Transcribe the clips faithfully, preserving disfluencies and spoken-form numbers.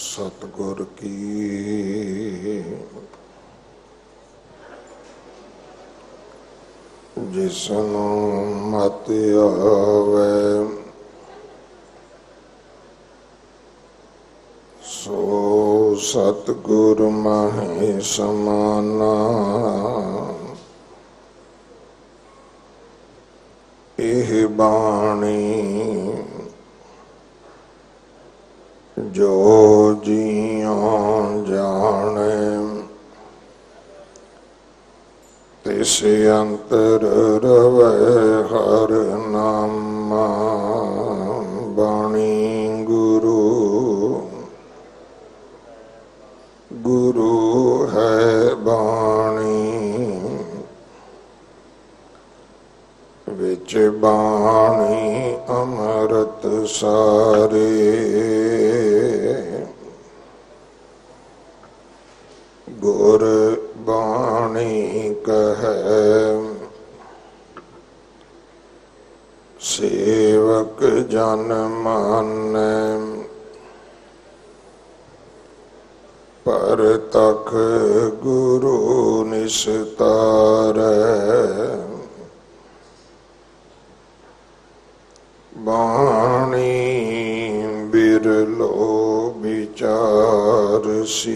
सतगुर की जिसनु मत आवे सो सतगुर महि समाना। एह बाणी जो जियों जाने तिस अंतर रवै हर नामा। बाणी गुरु गुरु है बाणी विच बाणी अमृत सारे। गुर बाणी कहे सेवक जन मानै। पर तख गुरु निस्तारै। बाणी बिरलो विचार सी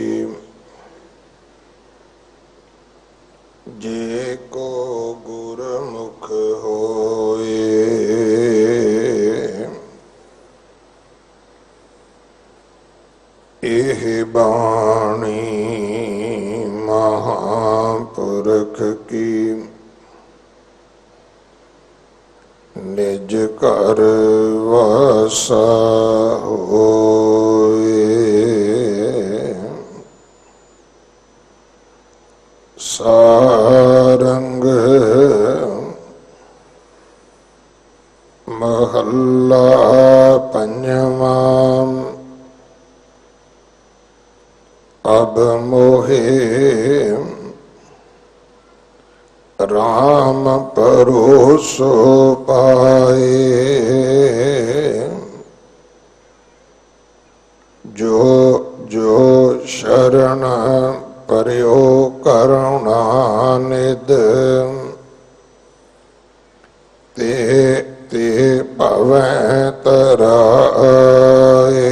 जे को गुरमुख होए। एह बाणी महापुरख की निज घर वासा होए। सारंग महला पंजवा। अब मोहे राम परोसो पाए। जो जो शरण पर्यो करुणानिध ते ते पवै तराए।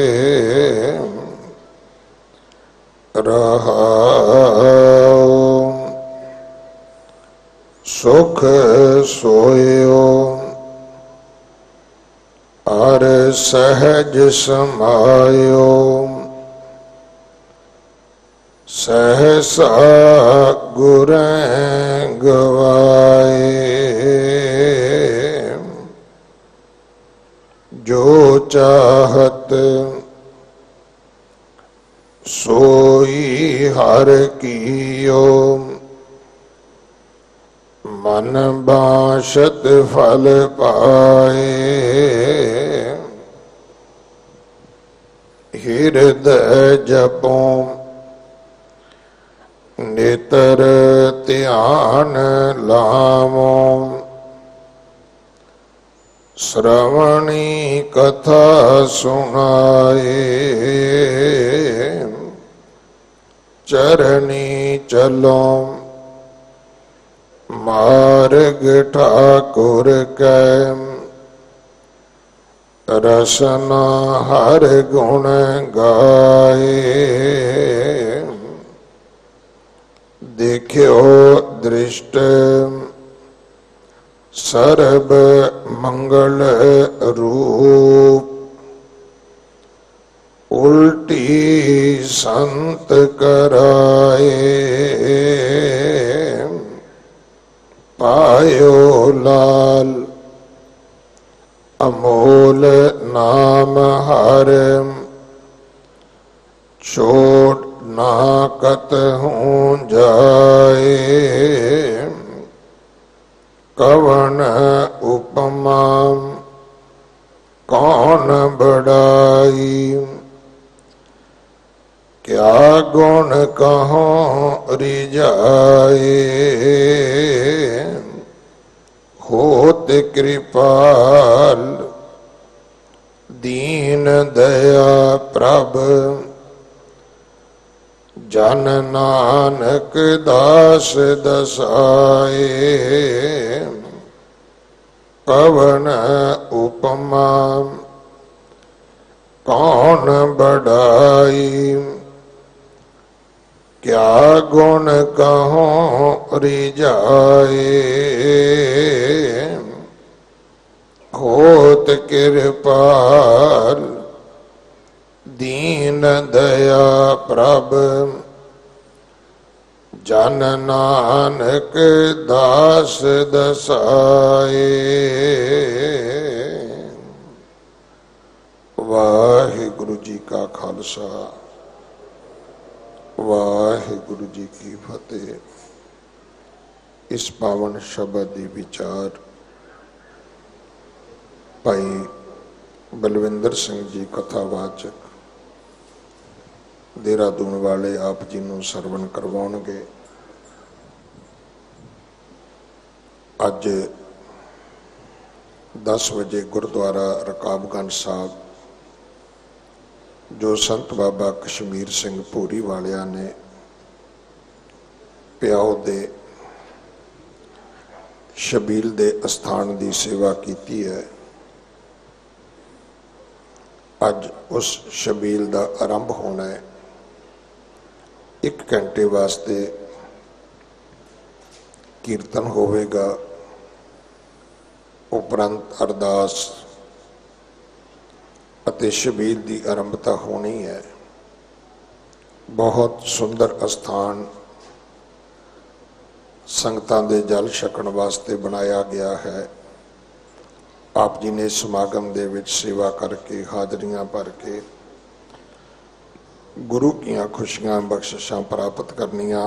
रहाओ सुख सोयो अर सहज समायो। सहसा गुरें गवाए। जो चाहत सोई हर कियो। मन बाशत फल पाए। हृदय जपों नेतर ध्यान लावों। श्रवणी कथा सुनाए। चरनी चलो मार्ग ठाकुर कै। रसना हर गुण गाए। देखियो दृष्ट सर्ब मंगल रूप। उल्टी संत कराए। पायो लाल अमोल नाम हर। छोड़ ना कतहूँ जाए। कवन उपमा कौन बड़ाई। क्या गुण कहों रिझाए। होत कृपाल दीन दया प्रभ जन नानक दास दसाए कवन उपमा कौन बढ़ाई क्या गुण कहों रिजाए होत कृपाल दीन दया प्रभ जन नानक दास दसाए। वाहिगुरु जी का खालसा वाहिगुरु जी की फतेह। इस पावन शब्द दी विचार भाई बलविंदर सिंह जी कथावाचक देहरादून वाले आप जी नूं सरवण करवाउणगे। अज दस बजे गुरुद्वारा रकाबगंज साहब जो संत बाबा कश्मीर सिंह भूरी वालिया ने प्याओ दे शबील दे अस्थान की सेवा की है। अज उस शबील का आरंभ होना है। एक घंटे वास्ते कीर्तन होवेगा, उपरंत अरदास अते शबील की आरंभता होनी है। बहुत सुंदर अस्थान संगतां दे जल छकण वास्ते बनाया गया है। आप जी ने समागम दे विच सेवा करके हाजरियां भर के गुरु कीयां खुशियां बख्शिशां प्राप्त करनियां।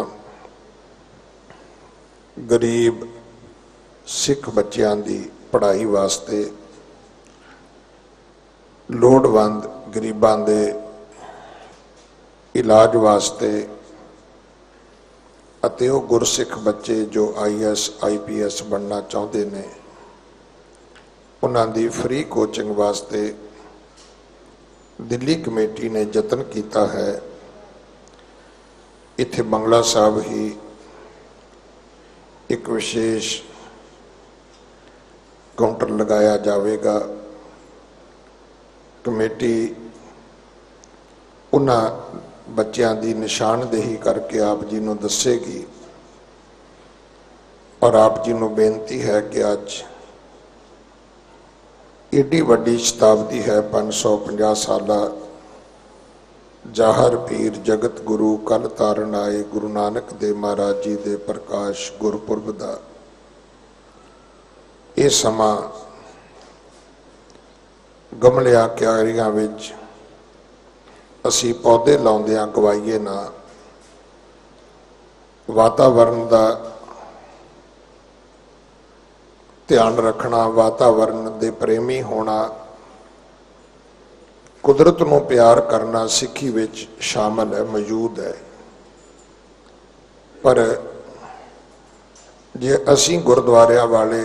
गरीब सिख बच्चों की पढ़ाई वास्ते, लोड़वंद गरीबां दे इलाज वास्ते अते वो गुरसिख बच्चे जो I S I P S बनना चाहते ने उन्हां दी फ्री कोचिंग वास्ते दिल्ली कमेटी ने यतन किया है। इत्थे बंगला साहब ही एक विशेष काउंटर लगाया जाएगा। कमेटी उन्हां बच्चों की निशानदेही करके आप जी नूं दसेगी और आप जी नूं बेनती है कि अज एडी वड्डी शताब्दी है, पाँच सौ पचास साला जाहर पीर जगत गुरु कल तारन आए गुरु नानक देव महाराज जी दे प्रकाश गुरपुरब दा ये समा गमलियां क्यारियां विच असी पौधे लाउंदियां गवाईए ना। वातावरण का ध्यान रखना, वातावरण दे प्रेमी होना, कुदरत नूं प्यार करना सिक्खी विच शामिल है, मौजूद है। पर जे असी गुरुद्वारियां वाले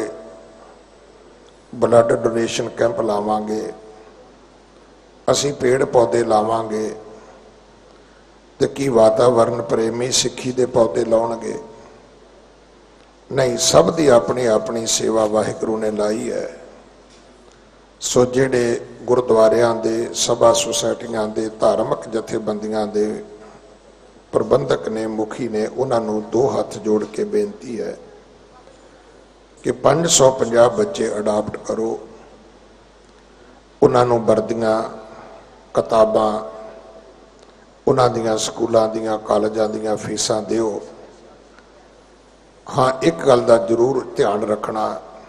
ब्लड डोनेशन कैंप लावांगे, असी पेड़ पौधे लावांगे तो की वातावरण प्रेमी सिक्खी दे पौधे लाउणगे? नहीं, सब दी अपनी अपनी सेवा वाहिगुरू ने लाई है। सो जिहड़े गुरुद्वारियां दे सभा सोसाइटियां दे धार्मिक जथेबंदियां दे प्रबंधक ने मुखी ने उन्हां नूं दो हथ जोड़ के बेनती है कि पाँच सौ पचास बच्चे अडाप्ट करो। उन्हां नूं वर्दियां किताबां उन्हां दियां स्कूलों दियां कॉलेजां दियां फीसां दिओ। हाँ, एक गल का जरूर ध्यान रखना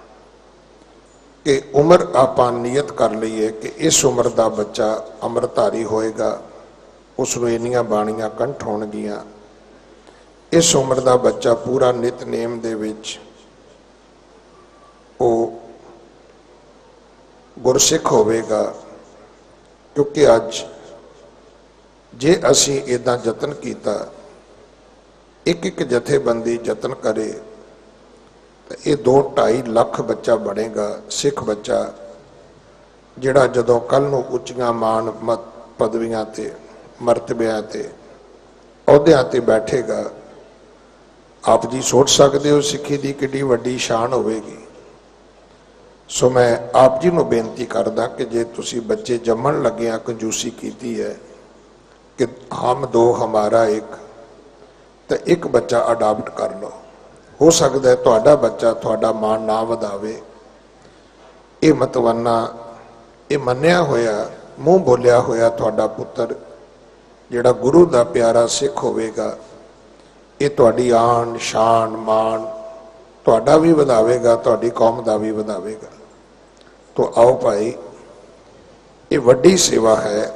कि उम्र आपां नियत कर लीए कि इस उम्र का बच्चा अमृतधारी होएगा, उसनूं इन्नियां बाणियां कंठ होणगियां। इस उम्र का बच्चा पूरा नितनेम दे विच वो गुरसिख होवेगा। क्योंकि अज जे असी इदां यतन किया, एक एक जथेबंदी यतन करे तो ये दो ढाई लख बच्चा बनेगा, सिख बच्चा ਜਿਹੜਾ ਜਦੋਂ ਕੱਲ੍ਹ ਨੂੰ ਉੱਚੀਆਂ ਮਾਣ ਮਤ ਪਦਵੀਆਂ ਤੇ ਮਰਤਬਿਆਂ ਤੇ ਅਹੁਦਿਆਂ ਤੇ ਬੈਠੇਗਾ। ਆਪ ਜੀ ਸੋਚ ਸਕਦੇ ਹੋ ਸਿੱਖੀ ਦੀ ਕਿੱਡੀ ਵੱਡੀ ਸ਼ਾਨ ਹੋਵੇਗੀ। ਸੋ ਮੈਂ ਆਪ ਜੀ ਨੂੰ ਬੇਨਤੀ ਕਰਦਾ ਕਿ ਜੇ ਤੁਸੀਂ ਬੱਚੇ ਜੰਮਣ ਲੱਗਿਆਂ ਕੰਜੂਸੀ ਕੀਤੀ ਹੈ ਕਿ ਹਮ ਦੋ ਹਮਾਰਾ ਇੱਕ, ਤਾਂ ਇੱਕ ਬੱਚਾ ਅਡਾਪਟ ਕਰ ਲਓ। ਹੋ ਸਕਦਾ ਹੈ ਤੁਹਾਡਾ ਬੱਚਾ ਤੁਹਾਡਾ ਮਾਣ ਨਾ ਵਧਾਵੇ। ਇਹ ਮਤਵੰਨਾ, ਇਹ ਮੰਨਿਆ ਹੋਇਆ, ਮੂੰਹ ਬੋਲਿਆ ਹੋਇਆ ਤੁਹਾਡਾ ਪੁੱਤਰ ਜਿਹੜਾ ਗੁਰੂ ਦਾ ਪਿਆਰਾ ਸਿੱਖ ਹੋਵੇਗਾ, ਇਹ ਤੁਹਾਡੀ ਆਨ ਸ਼ਾਨ ਮਾਣ ਤੁਹਾਡਾ ਵੀ ਵਧਾਵੇਗਾ, ਤੁਹਾਡੀ ਕੌਮ ਦਾ ਵੀ ਵਧਾਵੇਗਾ। ਤੋ ਆਓ ਭਾਈ, ਇਹ ਵੱਡੀ ਸੇਵਾ ਹੈ।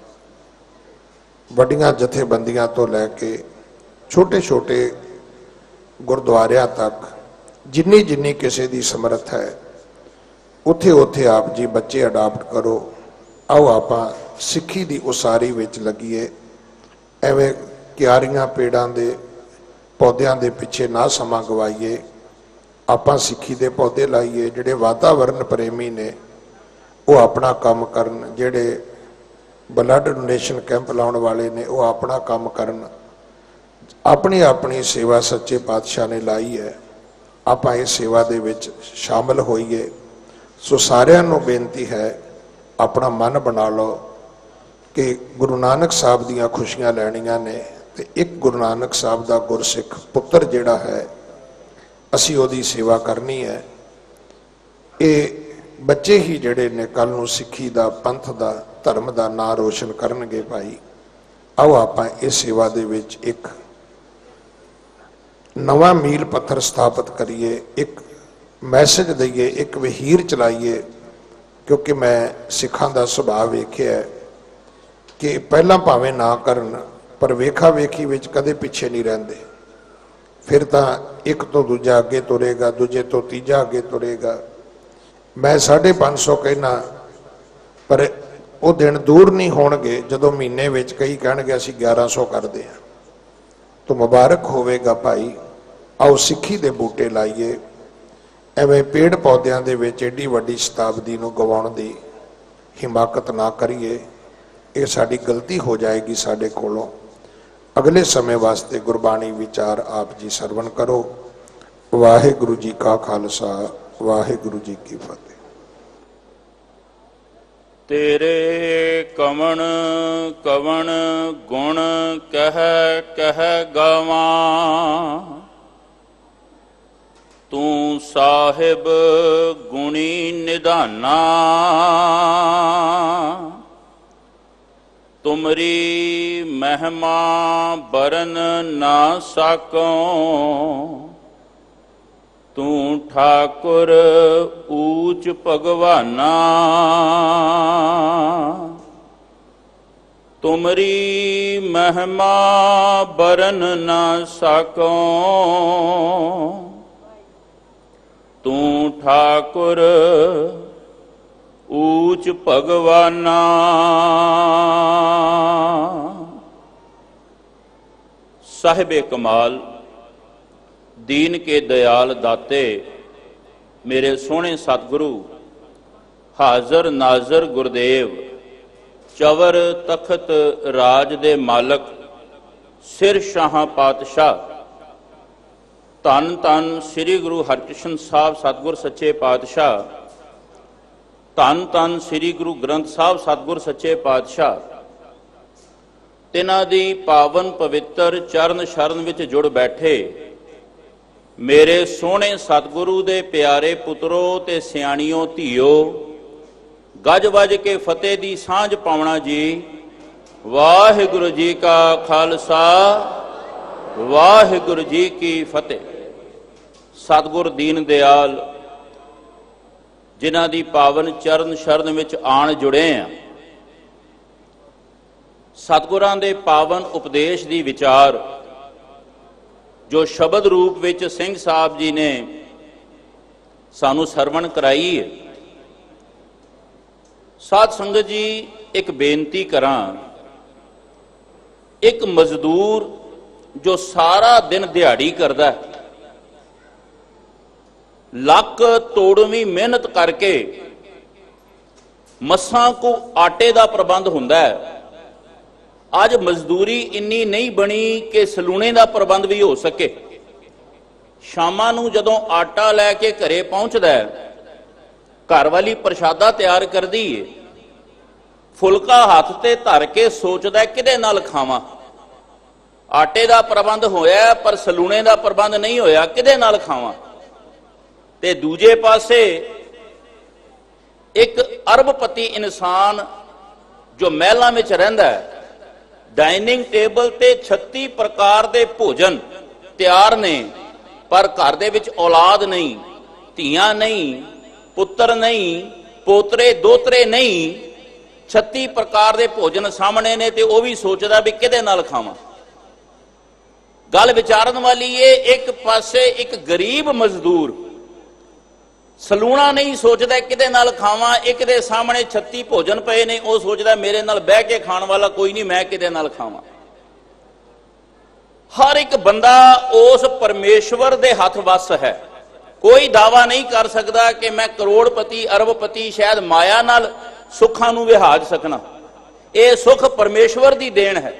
ਵੱਡੀਆਂ ਜਥੇਬੰਦੀਆਂ ਤੋਂ ਲੈ ਕੇ ਛੋਟੇ ਛੋਟੇ ਗੁਰਦੁਆਰਿਆਂ ਤੱਕ ਜਿੰਨੀ ਜਿੰਨੀ ਕਿਸੇ ਦੀ ਸਮਰੱਥ ਹੈ, ਉੱਥੇ ਉੱਥੇ ਆਪ ਜੀ ਬੱਚੇ ਅਡਾਪਟ ਕਰੋ। ਆਓ ਆਪਾਂ ਸਿੱਖੀ ਦੀ ਉਸਾਰੀ ਵਿੱਚ ਲੱਗੀਏ। ਐਵੇਂ ਕਿਆਰੀਆਂ ਪੇੜਾਂ ਦੇ ਪੌਦਿਆਂ ਦੇ ਪਿੱਛੇ ਨਾ ਸਮਾਂ ਗਵਾਈਏ। ਆਪਾਂ ਸਿੱਖੀ ਦੇ ਪੌਦੇ ਲਾਈਏ। ਜਿਹੜੇ ਵਾਤਾਵਰਨ ਪ੍ਰੇਮੀ ਨੇ ਉਹ ਆਪਣਾ ਕੰਮ ਕਰਨ, ਜਿਹੜੇ ਬਲੱਡ ਡੋਨੇਸ਼ਨ ਕੈਂਪ ਲਾਉਣ ਵਾਲੇ ਨੇ ਉਹ ਆਪਣਾ ਕੰਮ ਕਰਨ। ਆਪਣੀ ਆਪਣੀ ਸੇਵਾ ਸੱਚੇ ਪਾਤਸ਼ਾਹ ਨੇ ਲਾਈ ਹੈ, ਆਪਾਂ ਇਸ ਸੇਵਾ ਦੇ ਵਿੱਚ ਸ਼ਾਮਲ ਹੋਈਏ। ਸੋ ਸਾਰਿਆਂ ਨੂੰ ਬੇਨਤੀ ਹੈ, ਆਪਣਾ ਮਨ ਬਣਾ ਲਓ ਕਿ ਗੁਰੂ ਨਾਨਕ ਸਾਹਿਬ ਦੀਆਂ ਖੁਸ਼ੀਆਂ ਲੈਣੀਆਂ ਨੇ, ਤੇ ਇੱਕ ਗੁਰੂ ਨਾਨਕ ਸਾਹਿਬ ਦਾ ਗੁਰਸਿੱਖ ਪੁੱਤਰ ਜਿਹੜਾ ਹੈ ਅਸੀਂ ਉਹਦੀ ਸੇਵਾ ਕਰਨੀ ਹੈ। ਇਹ ਬੱਚੇ ਹੀ ਜਿਹੜੇ ਨੇ ਕੱਲ੍ਹ ਨੂੰ ਸਿੱਖੀ ਦਾ, ਪੰਥ ਦਾ, ਧਰਮ ਦਾ ਨਾਂ ਰੋਸ਼ਨ ਕਰਨਗੇ ਭਾਈ। ਆਓ ਆਪਾਂ ਇਸ ਸੇਵਾ ਦੇ ਵਿੱਚ ਇੱਕ ਨਵਾਂ ਮੀਲ ਪੱਥਰ ਸਥਾਪਿਤ ਕਰੀਏ, ਇੱਕ ਮੈਸੇਜ ਦਈਏ, ਇੱਕ ਵਹੀਰ ਚਲਾਈਏ। ਕਿਉਂਕਿ ਮੈਂ ਸਿੱਖਾਂ ਦਾ ਸੁਭਾਅ ਵੇਖਿਆ ਕਿ ਪਹਿਲਾਂ ਭਾਵੇਂ ਨਾ ਕਰਨ, ਪਰ ਵੇਖਾ ਵੇਖੀ ਵਿੱਚ ਕਦੇ ਪਿੱਛੇ ਨਹੀਂ ਰਹਿੰਦੇ। ਫਿਰ ਤਾਂ ਇੱਕ ਤੋਂ ਦੂਜਾ ਅੱਗੇ ਤੁਰੇਗਾ, ਦੂਜੇ ਤੋਂ ਤੀਜਾ ਅੱਗੇ ਤੁਰੇਗਾ। ਮੈਂ ਸਾਢੇ ਪੰਜ ਸੌ ਕਹਿਣਾ, ਪਰ ਉਹ ਦਿਨ ਦੂਰ ਨਹੀਂ ਹੋਣਗੇ ਜਦੋਂ ਮਹੀਨੇ ਵਿੱਚ ਕਈ ਕਹਿਣਗੇ ਅਸੀਂ ਗਿਆਰਾਂ ਸੌ ਕਰਦੇ ਹਾਂ। ਤਾਂ ਮੁਬਾਰਕ ਹੋਵੇਗਾ ਭਾਈ। ਆਓ ਸਿੱਖੀ ਦੇ ਬੂਟੇ ਲਾਈਏ। ਐਵੇਂ ਪੇੜ ਪੌਦਿਆਂ ਦੇ ਵਿੱਚ ਏਡੀ ਵੱਡੀ ਸ਼ਤਾਬਦੀ ਨੂੰ ਗਵਾਉਣ ਦੀ ਹਿਮਾਕਤ ਨਾ ਕਰੀਏ। ਇਹ ਸਾਡੀ ਗਲਤੀ ਹੋ ਜਾਏਗੀ ਸਾਡੇ ਕੋਲੋਂ। ਅਗਲੇ ਸਮੇਂ ਵਾਸਤੇ ਗੁਰਬਾਣੀ ਵਿਚਾਰ ਆਪ ਜੀ ਸਰਵਣ ਕਰੋ। ਵਾਹਿਗੁਰੂ ਜੀ ਕਾ ਖਾਲਸਾ, ਵਾਹਿਗੁਰੂ ਜੀ ਕੀ ਫਤਿਹ। ਤੇਰੇ ਕਵਣ ਕਵਣ ਗੁਣ ਕਹਿ ਕਹਿ ਗਾਵਾਂ, ਤੂੰ ਸਾਹਿਬ ਗੁਣੀ ਨਿਧਾਨਾ। ਤੁਮਰੀ ਮਹਿਮਾ ਬਰਨ ਨਾ ਸਾਕੋ, ਤੂੰ ਠਾਕੁਰ ਊਚ ਭਗਵਾਨਾ। ਤੁਮਰੀ ਮਹਿਮਾ ਬਰਨ ਨਾ ਸਾਕੋ, ਤੂੰ ਠਾਕੁਰ ਊਚ ਭਗਵਾਨਾ। ਸਾਹਿਬੇ ਕਮਾਲ ਦੀਨ ਕੇ ਦਇਆਲ ਦਾਤੇ, ਮੇਰੇ ਸੋਹਣੇ ਸਤਿਗੁਰੂ ਹਾਜ਼ਰ ਨਾਜ਼ਰ ਗੁਰਦੇਵ, ਚਵਰ ਤਖਤ ਰਾਜ ਦੇ ਮਾਲਕ, ਸਿਰ ਸ਼ਾਹਾਂ ਪਾਤਸ਼ਾਹ, ਧੰਨ ਧੰਨ ਸ੍ਰੀ ਗੁਰੂ ਹਰਿਕ੍ਰਿਸ਼ਨ ਸਾਹਿਬ ਸਤਿਗੁਰ ਸੱਚੇ ਪਾਤਸ਼ਾਹ, ਧੰਨ ਧੰਨ ਸ੍ਰੀ ਗੁਰੂ ਗ੍ਰੰਥ ਸਾਹਿਬ ਸਤਿਗੁਰ ਸੱਚੇ ਪਾਤਸ਼ਾਹ, ਤਿਨਾਂ ਦੀ ਪਾਵਨ ਪਵਿੱਤਰ ਚਰਨ ਸ਼ਰਨ ਵਿੱਚ ਜੁੜ ਬੈਠੇ ਮੇਰੇ ਸੋਹਣੇ ਸਤਿਗੁਰੂ ਦੇ ਪਿਆਰੇ ਪੁੱਤਰੋ ਤੇ ਸਿਆਣਿਓ ਧੀਓ, ਗੱਜ ਵੱਜ ਕੇ ਫਤਿਹ ਦੀ ਸਾਂਝ ਪਾਉਣਾ ਜੀ। ਵਾਹਿਗੁਰੂ ਜੀ ਕਾ ਖਾਲਸਾ, ਵਾਹਿਗੁਰੂ ਜੀ ਕੀ ਫਤਿਹ। ਸਤਿਗੁਰ ਦੀਨ ਦਿਆਲ ਜਿਨ੍ਹਾਂ ਦੀ ਪਾਵਨ ਚਰਨ ਸ਼ਰਨ ਵਿੱਚ ਆਣ ਜੁੜੇ ਆ, ਸਤਿਗੁਰਾਂ ਦੇ ਪਾਵਨ ਉਪਦੇਸ਼ ਦੀ ਵਿਚਾਰ ਜੋ ਸ਼ਬਦ ਰੂਪ ਵਿੱਚ ਸਿੰਘ ਸਾਹਿਬ ਜੀ ਨੇ ਸਾਨੂੰ ਸਰਵਣ ਕਰਾਈ ਹੈ। ਸਾਧ ਸੰਗਤ ਜੀ, ਇੱਕ ਬੇਨਤੀ ਕਰਾਂ, ਇੱਕ ਮਜ਼ਦੂਰ ਜੋ ਸਾਰਾ ਦਿਨ ਦਿਹਾੜੀ ਕਰਦਾ, ਲੱਕ ਤੋੜਵੀਂ ਮਿਹਨਤ ਕਰਕੇ ਮੱਸਾਂ ਕੋ ਆਟੇ ਦਾ ਪ੍ਰਬੰਧ ਹੁੰਦਾ ਹੈ। ਅੱਜ ਮਜ਼ਦੂਰੀ ਇੰਨੀ ਨਹੀਂ ਬਣੀ ਕਿ ਸਲੂਣੇ ਦਾ ਪ੍ਰਬੰਧ ਵੀ ਹੋ ਸਕੇ। ਸ਼ਾਮਾਂ ਨੂੰ ਜਦੋਂ ਆਟਾ ਲੈ ਕੇ ਘਰੇ ਪਹੁੰਚਦਾ ਹੈ, ਘਰ ਵਾਲੀ ਪ੍ਰਸ਼ਾਦਾ ਤਿਆਰ ਕਰਦੀ ਏ, ਫੁਲਕਾ ਹੱਥ ਤੇ ਧਰ ਕੇ ਸੋਚਦਾ ਕਿਹਦੇ ਨਾਲ ਖਾਵਾਂ। ਆਟੇ ਦਾ ਪ੍ਰਬੰਧ ਹੋਇਆ ਪਰ ਸਲੂਣੇ ਦਾ ਪ੍ਰਬੰਧ ਨਹੀਂ ਹੋਇਆ, ਕਿਹਦੇ ਨਾਲ ਖਾਵਾਂ। ਤੇ ਦੂਜੇ ਪਾਸੇ ਇੱਕ ਅਰਬਪਤੀ ਇਨਸਾਨ ਜੋ ਮਹਿਲਾਂ ਵਿੱਚ ਰਹਿੰਦਾ ਹੈ, ਡਾਈਨਿੰਗ ਟੇਬਲ ਤੇ ਛੱਤੀ ਪ੍ਰਕਾਰ ਦੇ ਭੋਜਨ ਤਿਆਰ ਨੇ, ਪਰ ਘਰ ਦੇ ਵਿੱਚ ਔਲਾਦ ਨਹੀਂ, ਧੀਆਂ ਨਹੀਂ, ਪੁੱਤਰ ਨਹੀਂ, ਪੋਤਰੇ ਦੋਤਰੇ ਨਹੀਂ, ਛੱਤੀ ਪ੍ਰਕਾਰ ਦੇ ਭੋਜਨ ਸਾਹਮਣੇ ਨੇ ਤੇ ਉਹ ਵੀ ਸੋਚਦਾ ਵੀ ਕਿਹਦੇ ਨਾਲ ਖਾਵਾਂ। ਗੱਲ ਵਿਚਾਰਨ ਵਾਲੀ ਏ, ਇੱਕ ਪਾਸੇ ਇੱਕ ਗਰੀਬ ਮਜ਼ਦੂਰ ਸਲੂਣਾ ਨਹੀਂ ਸੋਚਦਾ ਕਿਹਦੇ ਨਾਲ ਖਾਵਾਂ, ਇੱਕ ਦੇ ਸਾਹਮਣੇ ਛੱਤੀ ਭੋਜਨ ਪਏ ਨੇ, ਉਹ ਸੋਚਦਾ ਮੇਰੇ ਨਾਲ ਬਹਿ ਕੇ ਖਾਣ ਵਾਲਾ ਕੋਈ ਨਹੀਂ, ਮੈਂ ਕਿਹਦੇ ਨਾਲ ਖਾਵਾਂ। ਹਰ ਇੱਕ ਬੰਦਾ ਉਸ ਪਰਮੇਸ਼ਵਰ ਦੇ ਹੱਥ ਵੱਸ ਹੈ। ਕੋਈ ਦਾਵਾ ਨਹੀਂ ਕਰ ਸਕਦਾ ਕਿ ਮੈਂ ਕਰੋੜਪਤੀ ਅਰਬਪਤੀ ਸ਼ਾਇਦ ਮਾਇਆ ਨਾਲ ਸੁੱਖਾਂ ਨੂੰ ਵਿਹਾਜ ਸਕਣਾ। ਇਹ ਸੁੱਖ ਪਰਮੇਸ਼ਵਰ ਦੀ ਦੇਣ ਹੈ।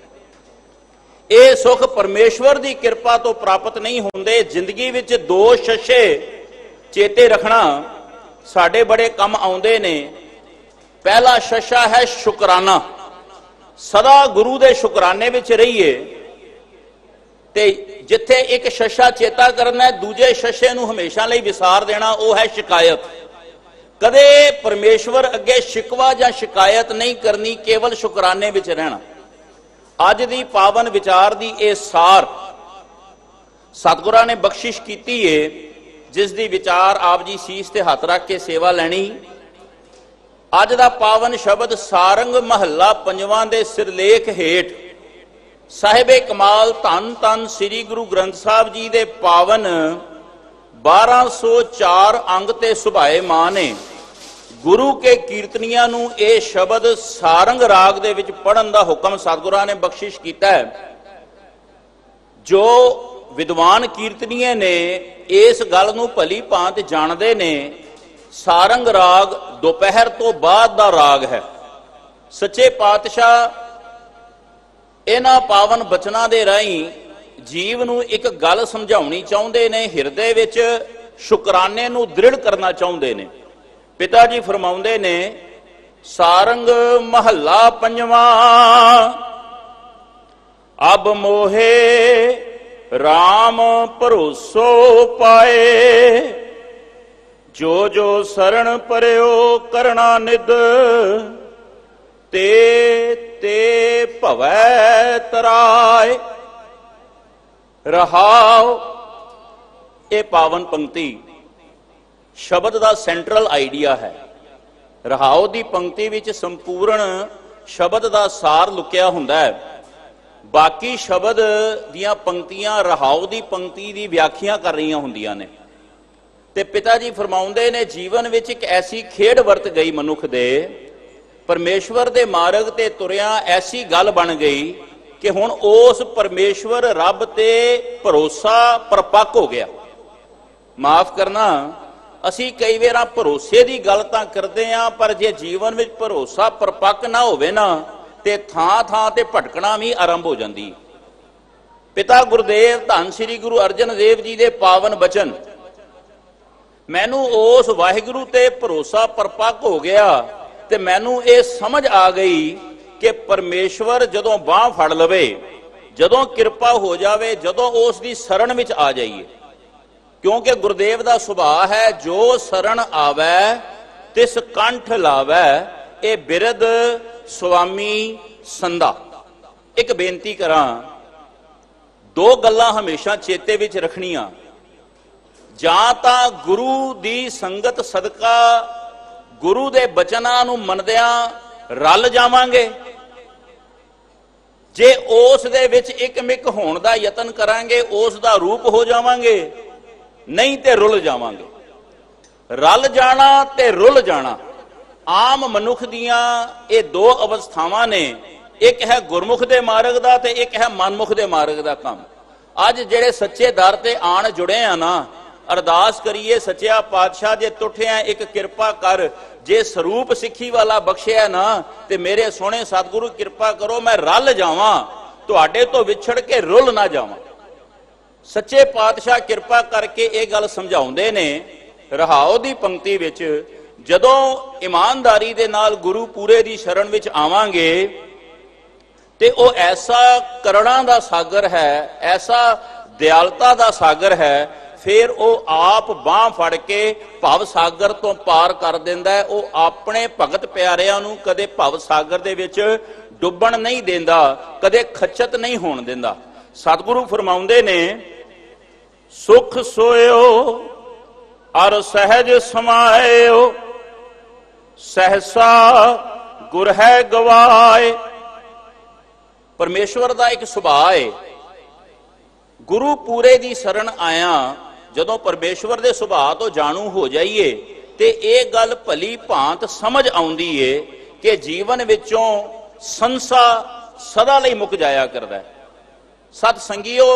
ਇਹ ਸੁੱਖ ਪਰਮੇਸ਼ਵਰ ਦੀ ਕਿਰਪਾ ਤੋਂ ਪ੍ਰਾਪਤ ਨਹੀਂ ਹੁੰਦੇ। ਜ਼ਿੰਦਗੀ ਵਿੱਚ ਦੋ ਸ਼ਸ਼ੇ ਚੇਤੇ ਰੱਖਣਾ ਸਾਡੇ ਬੜੇ ਕੰਮ ਆਉਂਦੇ ਨੇ। ਪਹਿਲਾ ਸ਼ਸ਼ਾ ਹੈ ਸ਼ੁਕਰਾਨਾ। ਸਦਾ ਗੁਰੂ ਦੇ ਸ਼ੁਕਰਾਨੇ ਵਿੱਚ ਰਹੀਏ। ਤੇ ਜਿੱਥੇ ਇੱਕ ਸ਼ਸ਼ਾ ਚੇਤਾ ਕਰਨਾ, ਦੂਜੇ ਸ਼ਸ਼ੇ ਨੂੰ ਹਮੇਸ਼ਾ ਲਈ ਵਿਸਾਰ ਦੇਣਾ, ਉਹ ਹੈ ਸ਼ਿਕਾਇਤ। ਕਦੇ ਪਰਮੇਸ਼ਵਰ ਅੱਗੇ ਸ਼ਿਕਵਾ ਜਾਂ ਸ਼ਿਕਾਇਤ ਨਹੀਂ ਕਰਨੀ, ਕੇਵਲ ਸ਼ੁਕਰਾਨੇ ਵਿੱਚ ਰਹਿਣਾ। ਅੱਜ ਦੀ ਪਾਵਨ ਵਿਚਾਰ ਦੀ ਇਹ ਸਾਰ ਸਤਿਗੁਰਾਂ ਨੇ ਬਖਸ਼ਿਸ਼ ਕੀਤੀ ਏ, ਜਿਸ ਦੀ ਵਿਚਾਰ ਆਪ ਜੀ ਸੀਸ ਤੇ ਹੱਥ ਰੱਖ ਕੇ ਸੇਵਾ ਲੈਣੀ। ਅੱਜ ਦਾ ਪਾਵਨ ਸ਼ਬਦ ਸਾਰੰਗ ਮਹੱਲਾ ਪੰਜਵਾਂ ਦੇ ਸਿਰਲੇਖ ਹੇਠ ਸਾਹਿਬੇ ਕਮਾਲ ਧੰਨ ਧੰਨ ਸ੍ਰੀ ਗੁਰੂ ਗ੍ਰੰਥ ਸਾਹਿਬ ਜੀ ਦੇ ਪਾਵਨ ਬਾਰਾਂ ਸੌ ਚਾਰ ਅੰਗ ਤੇ ਸੁਭਾਏ ਮਾਂ ਨੇ ਗੁਰੂ ਕੇ ਕੀਰਤਨੀਆਂ ਨੂੰ ਇਹ ਸ਼ਬਦ ਸਾਰੰਗ ਰਾਗ ਦੇ ਵਿੱਚ ਪੜਨ ਦਾ ਹੁਕਮ ਸਤਿਗੁਰਾਂ ਨੇ ਬਖਸ਼ਿਸ਼ ਕੀਤਾ ਹੈ। ਜੋ ਵਿਦਵਾਨ ਕੀਰਤਨੀਏ ਨੇ ਇਸ ਗੱਲ ਨੂੰ ਭਲੀ ਭਾਂਤ ਜਾਣਦੇ ਨੇ, ਸਾਰੰਗ ਰਾਗ ਦੁਪਹਿਰ ਤੋਂ ਬਾਅਦ ਦਾ ਰਾਗ ਹੈ। ਸੱਚੇ ਪਾਤਸ਼ਾਹ ਇਹਨਾਂ ਪਾਵਨ ਬਚਨਾਂ ਦੇ ਰਾਹੀਂ ਜੀਵ ਨੂੰ ਇੱਕ ਗੱਲ ਸਮਝਾਉਣੀ ਚਾਹੁੰਦੇ ਨੇ, ਹਿਰਦੇ ਵਿੱਚ ਸ਼ੁਕਰਾਨੇ ਨੂੰ ਦ੍ਰਿੜ ਕਰਨਾ ਚਾਹੁੰਦੇ ਨੇ। ਪਿਤਾ ਜੀ ਫਰਮਾਉਂਦੇ ਨੇ, ਸਾਰੰਗ ਮਹੱਲਾ ਪੰਜਵਾਂ ਅਬ ਮੋਹੇ ਰਾਮ ਭਰੋਸੋ ਪਾਏ, ਜੋ ਜੋ ਸਰਣ ਪਰਿਓ ਕਰਣਾ ਨਿਦ, ਤੇ ਤੇ ਭਵੈ ਤਰਾਏ। ਰਹਾਉ। ਇਹ ਪਾਵਨ ਪੰਕਤੀ ਸ਼ਬਦ ਦਾ ਸੈਂਟਰਲ ਆਈਡੀਆ ਹੈ। ਰਹਾਉ ਦੀ ਪੰਕਤੀ ਵਿੱਚ ਸੰਪੂਰਨ ਸ਼ਬਦ ਦਾ ਸਾਰ ਲੁਕਿਆ ਹੁੰਦਾ ਹੈ। ਬਾਕੀ ਸ਼ਬਦ ਦੀਆਂ ਪੰਕਤੀਆਂ ਰਹਾਉ ਦੀ ਪੰਕਤੀ ਦੀ ਵਿਆਖਿਆ ਕਰ ਰਹੀਆਂ ਹੁੰਦੀਆਂ ਨੇ। ਤੇ ਪਿਤਾ ਜੀ ਫਰਮਾਉਂਦੇ ਨੇ, ਜੀਵਨ ਵਿੱਚ ਇੱਕ ਐਸੀ ਖੇਡ ਵਰਤ ਗਈ ਮਨੁੱਖ ਦੇ, ਪਰਮੇਸ਼ਵਰ ਦੇ ਮਾਰਗ ਤੇ ਤੁਰਿਆ ਐਸੀ ਗੱਲ ਬਣ ਗਈ ਕਿ ਹੁਣ ਉਸ ਪਰਮੇਸ਼ਵਰ ਰੱਬ ਤੇ ਭਰੋਸਾ ਪਰਪੱਕ ਹੋ ਗਿਆ। ਮਾਫ ਕਰਨਾ, ਅਸੀਂ ਕਈ ਵਾਰ ਭਰੋਸੇ ਦੀ ਗੱਲ ਤਾਂ ਕਰਦੇ ਆਂ, ਪਰ ਜੇ ਜੀਵਨ ਵਿੱਚ ਭਰੋਸਾ ਪਰਪੱਕ ਨਾ ਹੋਵੇ ਨਾ, ਤੇ ਥਾਂ ਥਾਂ ਤੇ ਭਟਕਣਾ ਵੀ ਆਰੰਭ ਹੋ ਜਾਂਦੀ। ਪਿਤਾ ਗੁਰਦੇਵ ਧੰਨ ਸ੍ਰੀ ਗੁਰੂ ਅਰਜਨ ਦੇਵ ਜੀ ਦੇ ਪਾਵਨ ਬਚਨ, ਮੈਨੂੰ ਉਸ ਵਾਹਿਗੁਰੂ ਤੇ ਭਰੋਸਾ ਪਰਪੱਕ ਹੋ ਗਿਆ ਤੇ ਮੈਨੂੰ ਇਹ ਸਮਝ ਆ ਗਈ ਕਿ ਪਰਮੇਸ਼ਵਰ ਜਦੋਂ ਬਾਹ ਫੜ ਲਵੇ, ਜਦੋਂ ਕਿਰਪਾ ਹੋ ਜਾਵੇ, ਜਦੋਂ ਉਸ ਦੀ ਸ਼ਰਨ ਵਿੱਚ ਆ ਜਾਈਏ। ਕਿਉਂਕਿ ਗੁਰਦੇਵ ਦਾ ਸੁਭਾਅ ਹੈ, ਜੋ ਸ਼ਰਨ ਆਵੈ ਤਿਸ ਕੰਠ ਲਾਵੈ, ਇਹ ਬਿਰਧ ਸੁਆਮੀ ਸੰਦਾ। ਇੱਕ ਬੇਨਤੀ ਕਰਾਂ, ਦੋ ਗੱਲਾਂ ਹਮੇਸ਼ਾ ਚੇਤੇ ਵਿੱਚ ਰੱਖਣੀਆਂ। ਜਾਂ ਤਾਂ ਗੁਰੂ ਦੀ ਸੰਗਤ ਸਦਕਾ ਗੁਰੂ ਦੇ ਬਚਨਾਂ ਨੂੰ ਮੰਨਦਿਆਂ ਰਲ ਜਾਵਾਂਗੇ, ਜੇ ਉਸ ਦੇ ਵਿੱਚ ਇੱਕਮਿਕ ਹੋਣ ਦਾ ਯਤਨ ਕਰਾਂਗੇ ਉਸ ਦਾ ਰੂਪ ਹੋ ਜਾਵਾਂਗੇ, ਨਹੀਂ ਤੇ ਰੁੱਲ ਜਾਵਾਂਗੇ। ਰਲ ਜਾਣਾ ਤੇ ਰੁੱਲ ਜਾਣਾ ਆਮ ਮਨੁੱਖ ਦੀਆਂ ਇਹ ਦੋ ਅਵਸਥਾਵਾਂ ਨੇ। ਇੱਕ ਹੈ ਗੁਰਮੁਖ ਦੇ ਮਾਰਗ ਦਾ ਤੇ ਇੱਕ ਹੈ ਮਨਮੁਖ ਦੇ ਮਾਰਗ ਦਾ ਕੰਮ। ਅੱਜ ਜਿਹੜੇ ਸੱਚੇ ਦਰ ਤੇ ਆਣ ਜੁੜੇ ਆ ਨਾ, ਅਰਦਾਸ ਕਰੀਏ ਸੱਚਿਆ ਪਾਤਸ਼ਾਹ ਜੇ ਟੁੱਟਿਆ ਇੱਕ ਕਿਰਪਾ ਕਰ, ਜੇ ਸਰੂਪ ਸਿੱਖੀ ਵਾਲਾ ਬਖਸ਼ਿਆ ਨਾ ਤੇ ਮੇਰੇ ਸੋਹਣੇ ਸਤਿਗੁਰੂ ਕਿਰਪਾ ਕਰੋ ਮੈਂ ਰਲ ਜਾਵਾਂ, ਤੁਹਾਡੇ ਤੋਂ ਵਿਛੜ ਕੇ ਰੁੱਲ ਨਾ ਜਾਵਾਂ। ਸੱਚੇ ਪਾਤਸ਼ਾਹ ਕਿਰਪਾ ਕਰਕੇ ਇਹ ਗੱਲ ਸਮਝਾਉਂਦੇ ਨੇ ਰਹਾਉ ਦੀ ਪੰਕਤੀ ਵਿੱਚ, ਜਦੋਂ ਇਮਾਨਦਾਰੀ ਦੇ ਨਾਲ ਗੁਰੂ ਪੂਰੇ ਦੀ ਸ਼ਰਨ ਵਿੱਚ ਆਵਾਂਗੇ ਤੇ ਉਹ ਐਸਾ ਕਰੁਣਾ ਦਾ ਸਾਗਰ ਹੈ, ਐਸਾ ਦਿਆਲਤਾ ਦਾ ਸਾਗਰ ਹੈ, ਫਿਰ ਉਹ ਆਪ ਬਾਂਹ ਫੜ ਕੇ ਭਵ ਸਾਗਰ ਤੋਂ ਪਾਰ ਕਰ ਦਿੰਦਾ ਹੈ। ਉਹ ਆਪਣੇ ਭਗਤ ਪਿਆਰਿਆਂ ਨੂੰ ਕਦੇ ਭਵ ਸਾਗਰ ਦੇ ਵਿੱਚ ਡੁੱਬਣ ਨਹੀਂ ਦਿੰਦਾ, ਕਦੇ ਖੱਚਤ ਨਹੀਂ ਹੋਣ ਦਿੰਦਾ। ਸਤਿਗੁਰੂ ਫਰਮਾਉਂਦੇ ਨੇ, ਸੁਖ ਸੋਇਓ ਅਰ ਸਹਿਜ ਸਮਾਇਓ, ਸਹਸਾ ਗੁਰ ਹੈ ਗਵਾਏ। ਪਰਮੇਸ਼ਵਰ ਦਾ ਇੱਕ ਸੁਭਾਅ ਹੈ, ਗੁਰੂ ਪੂਰੇ ਦੀ ਸ਼ਰਨ ਆਇਆ ਜਦੋਂ ਪਰਮੇਸ਼ਵਰ ਦੇ ਸੁਭਾਅ ਤੋਂ ਜਾਣੂ ਹੋ ਜਾਈਏ ਤੇ ਇਹ ਗੱਲ ਭਲੀ ਭਾਂਤ ਸਮਝ ਆਉਂਦੀ ਏ ਕਿ ਜੀਵਨ ਵਿੱਚੋਂ ਸੰਸਾ ਸਦਾ ਲਈ ਮੁੱਕ ਜਾਇਆ ਕਰਦਾ ਹੈ। ਸਤ ਸੰਗੀਓ,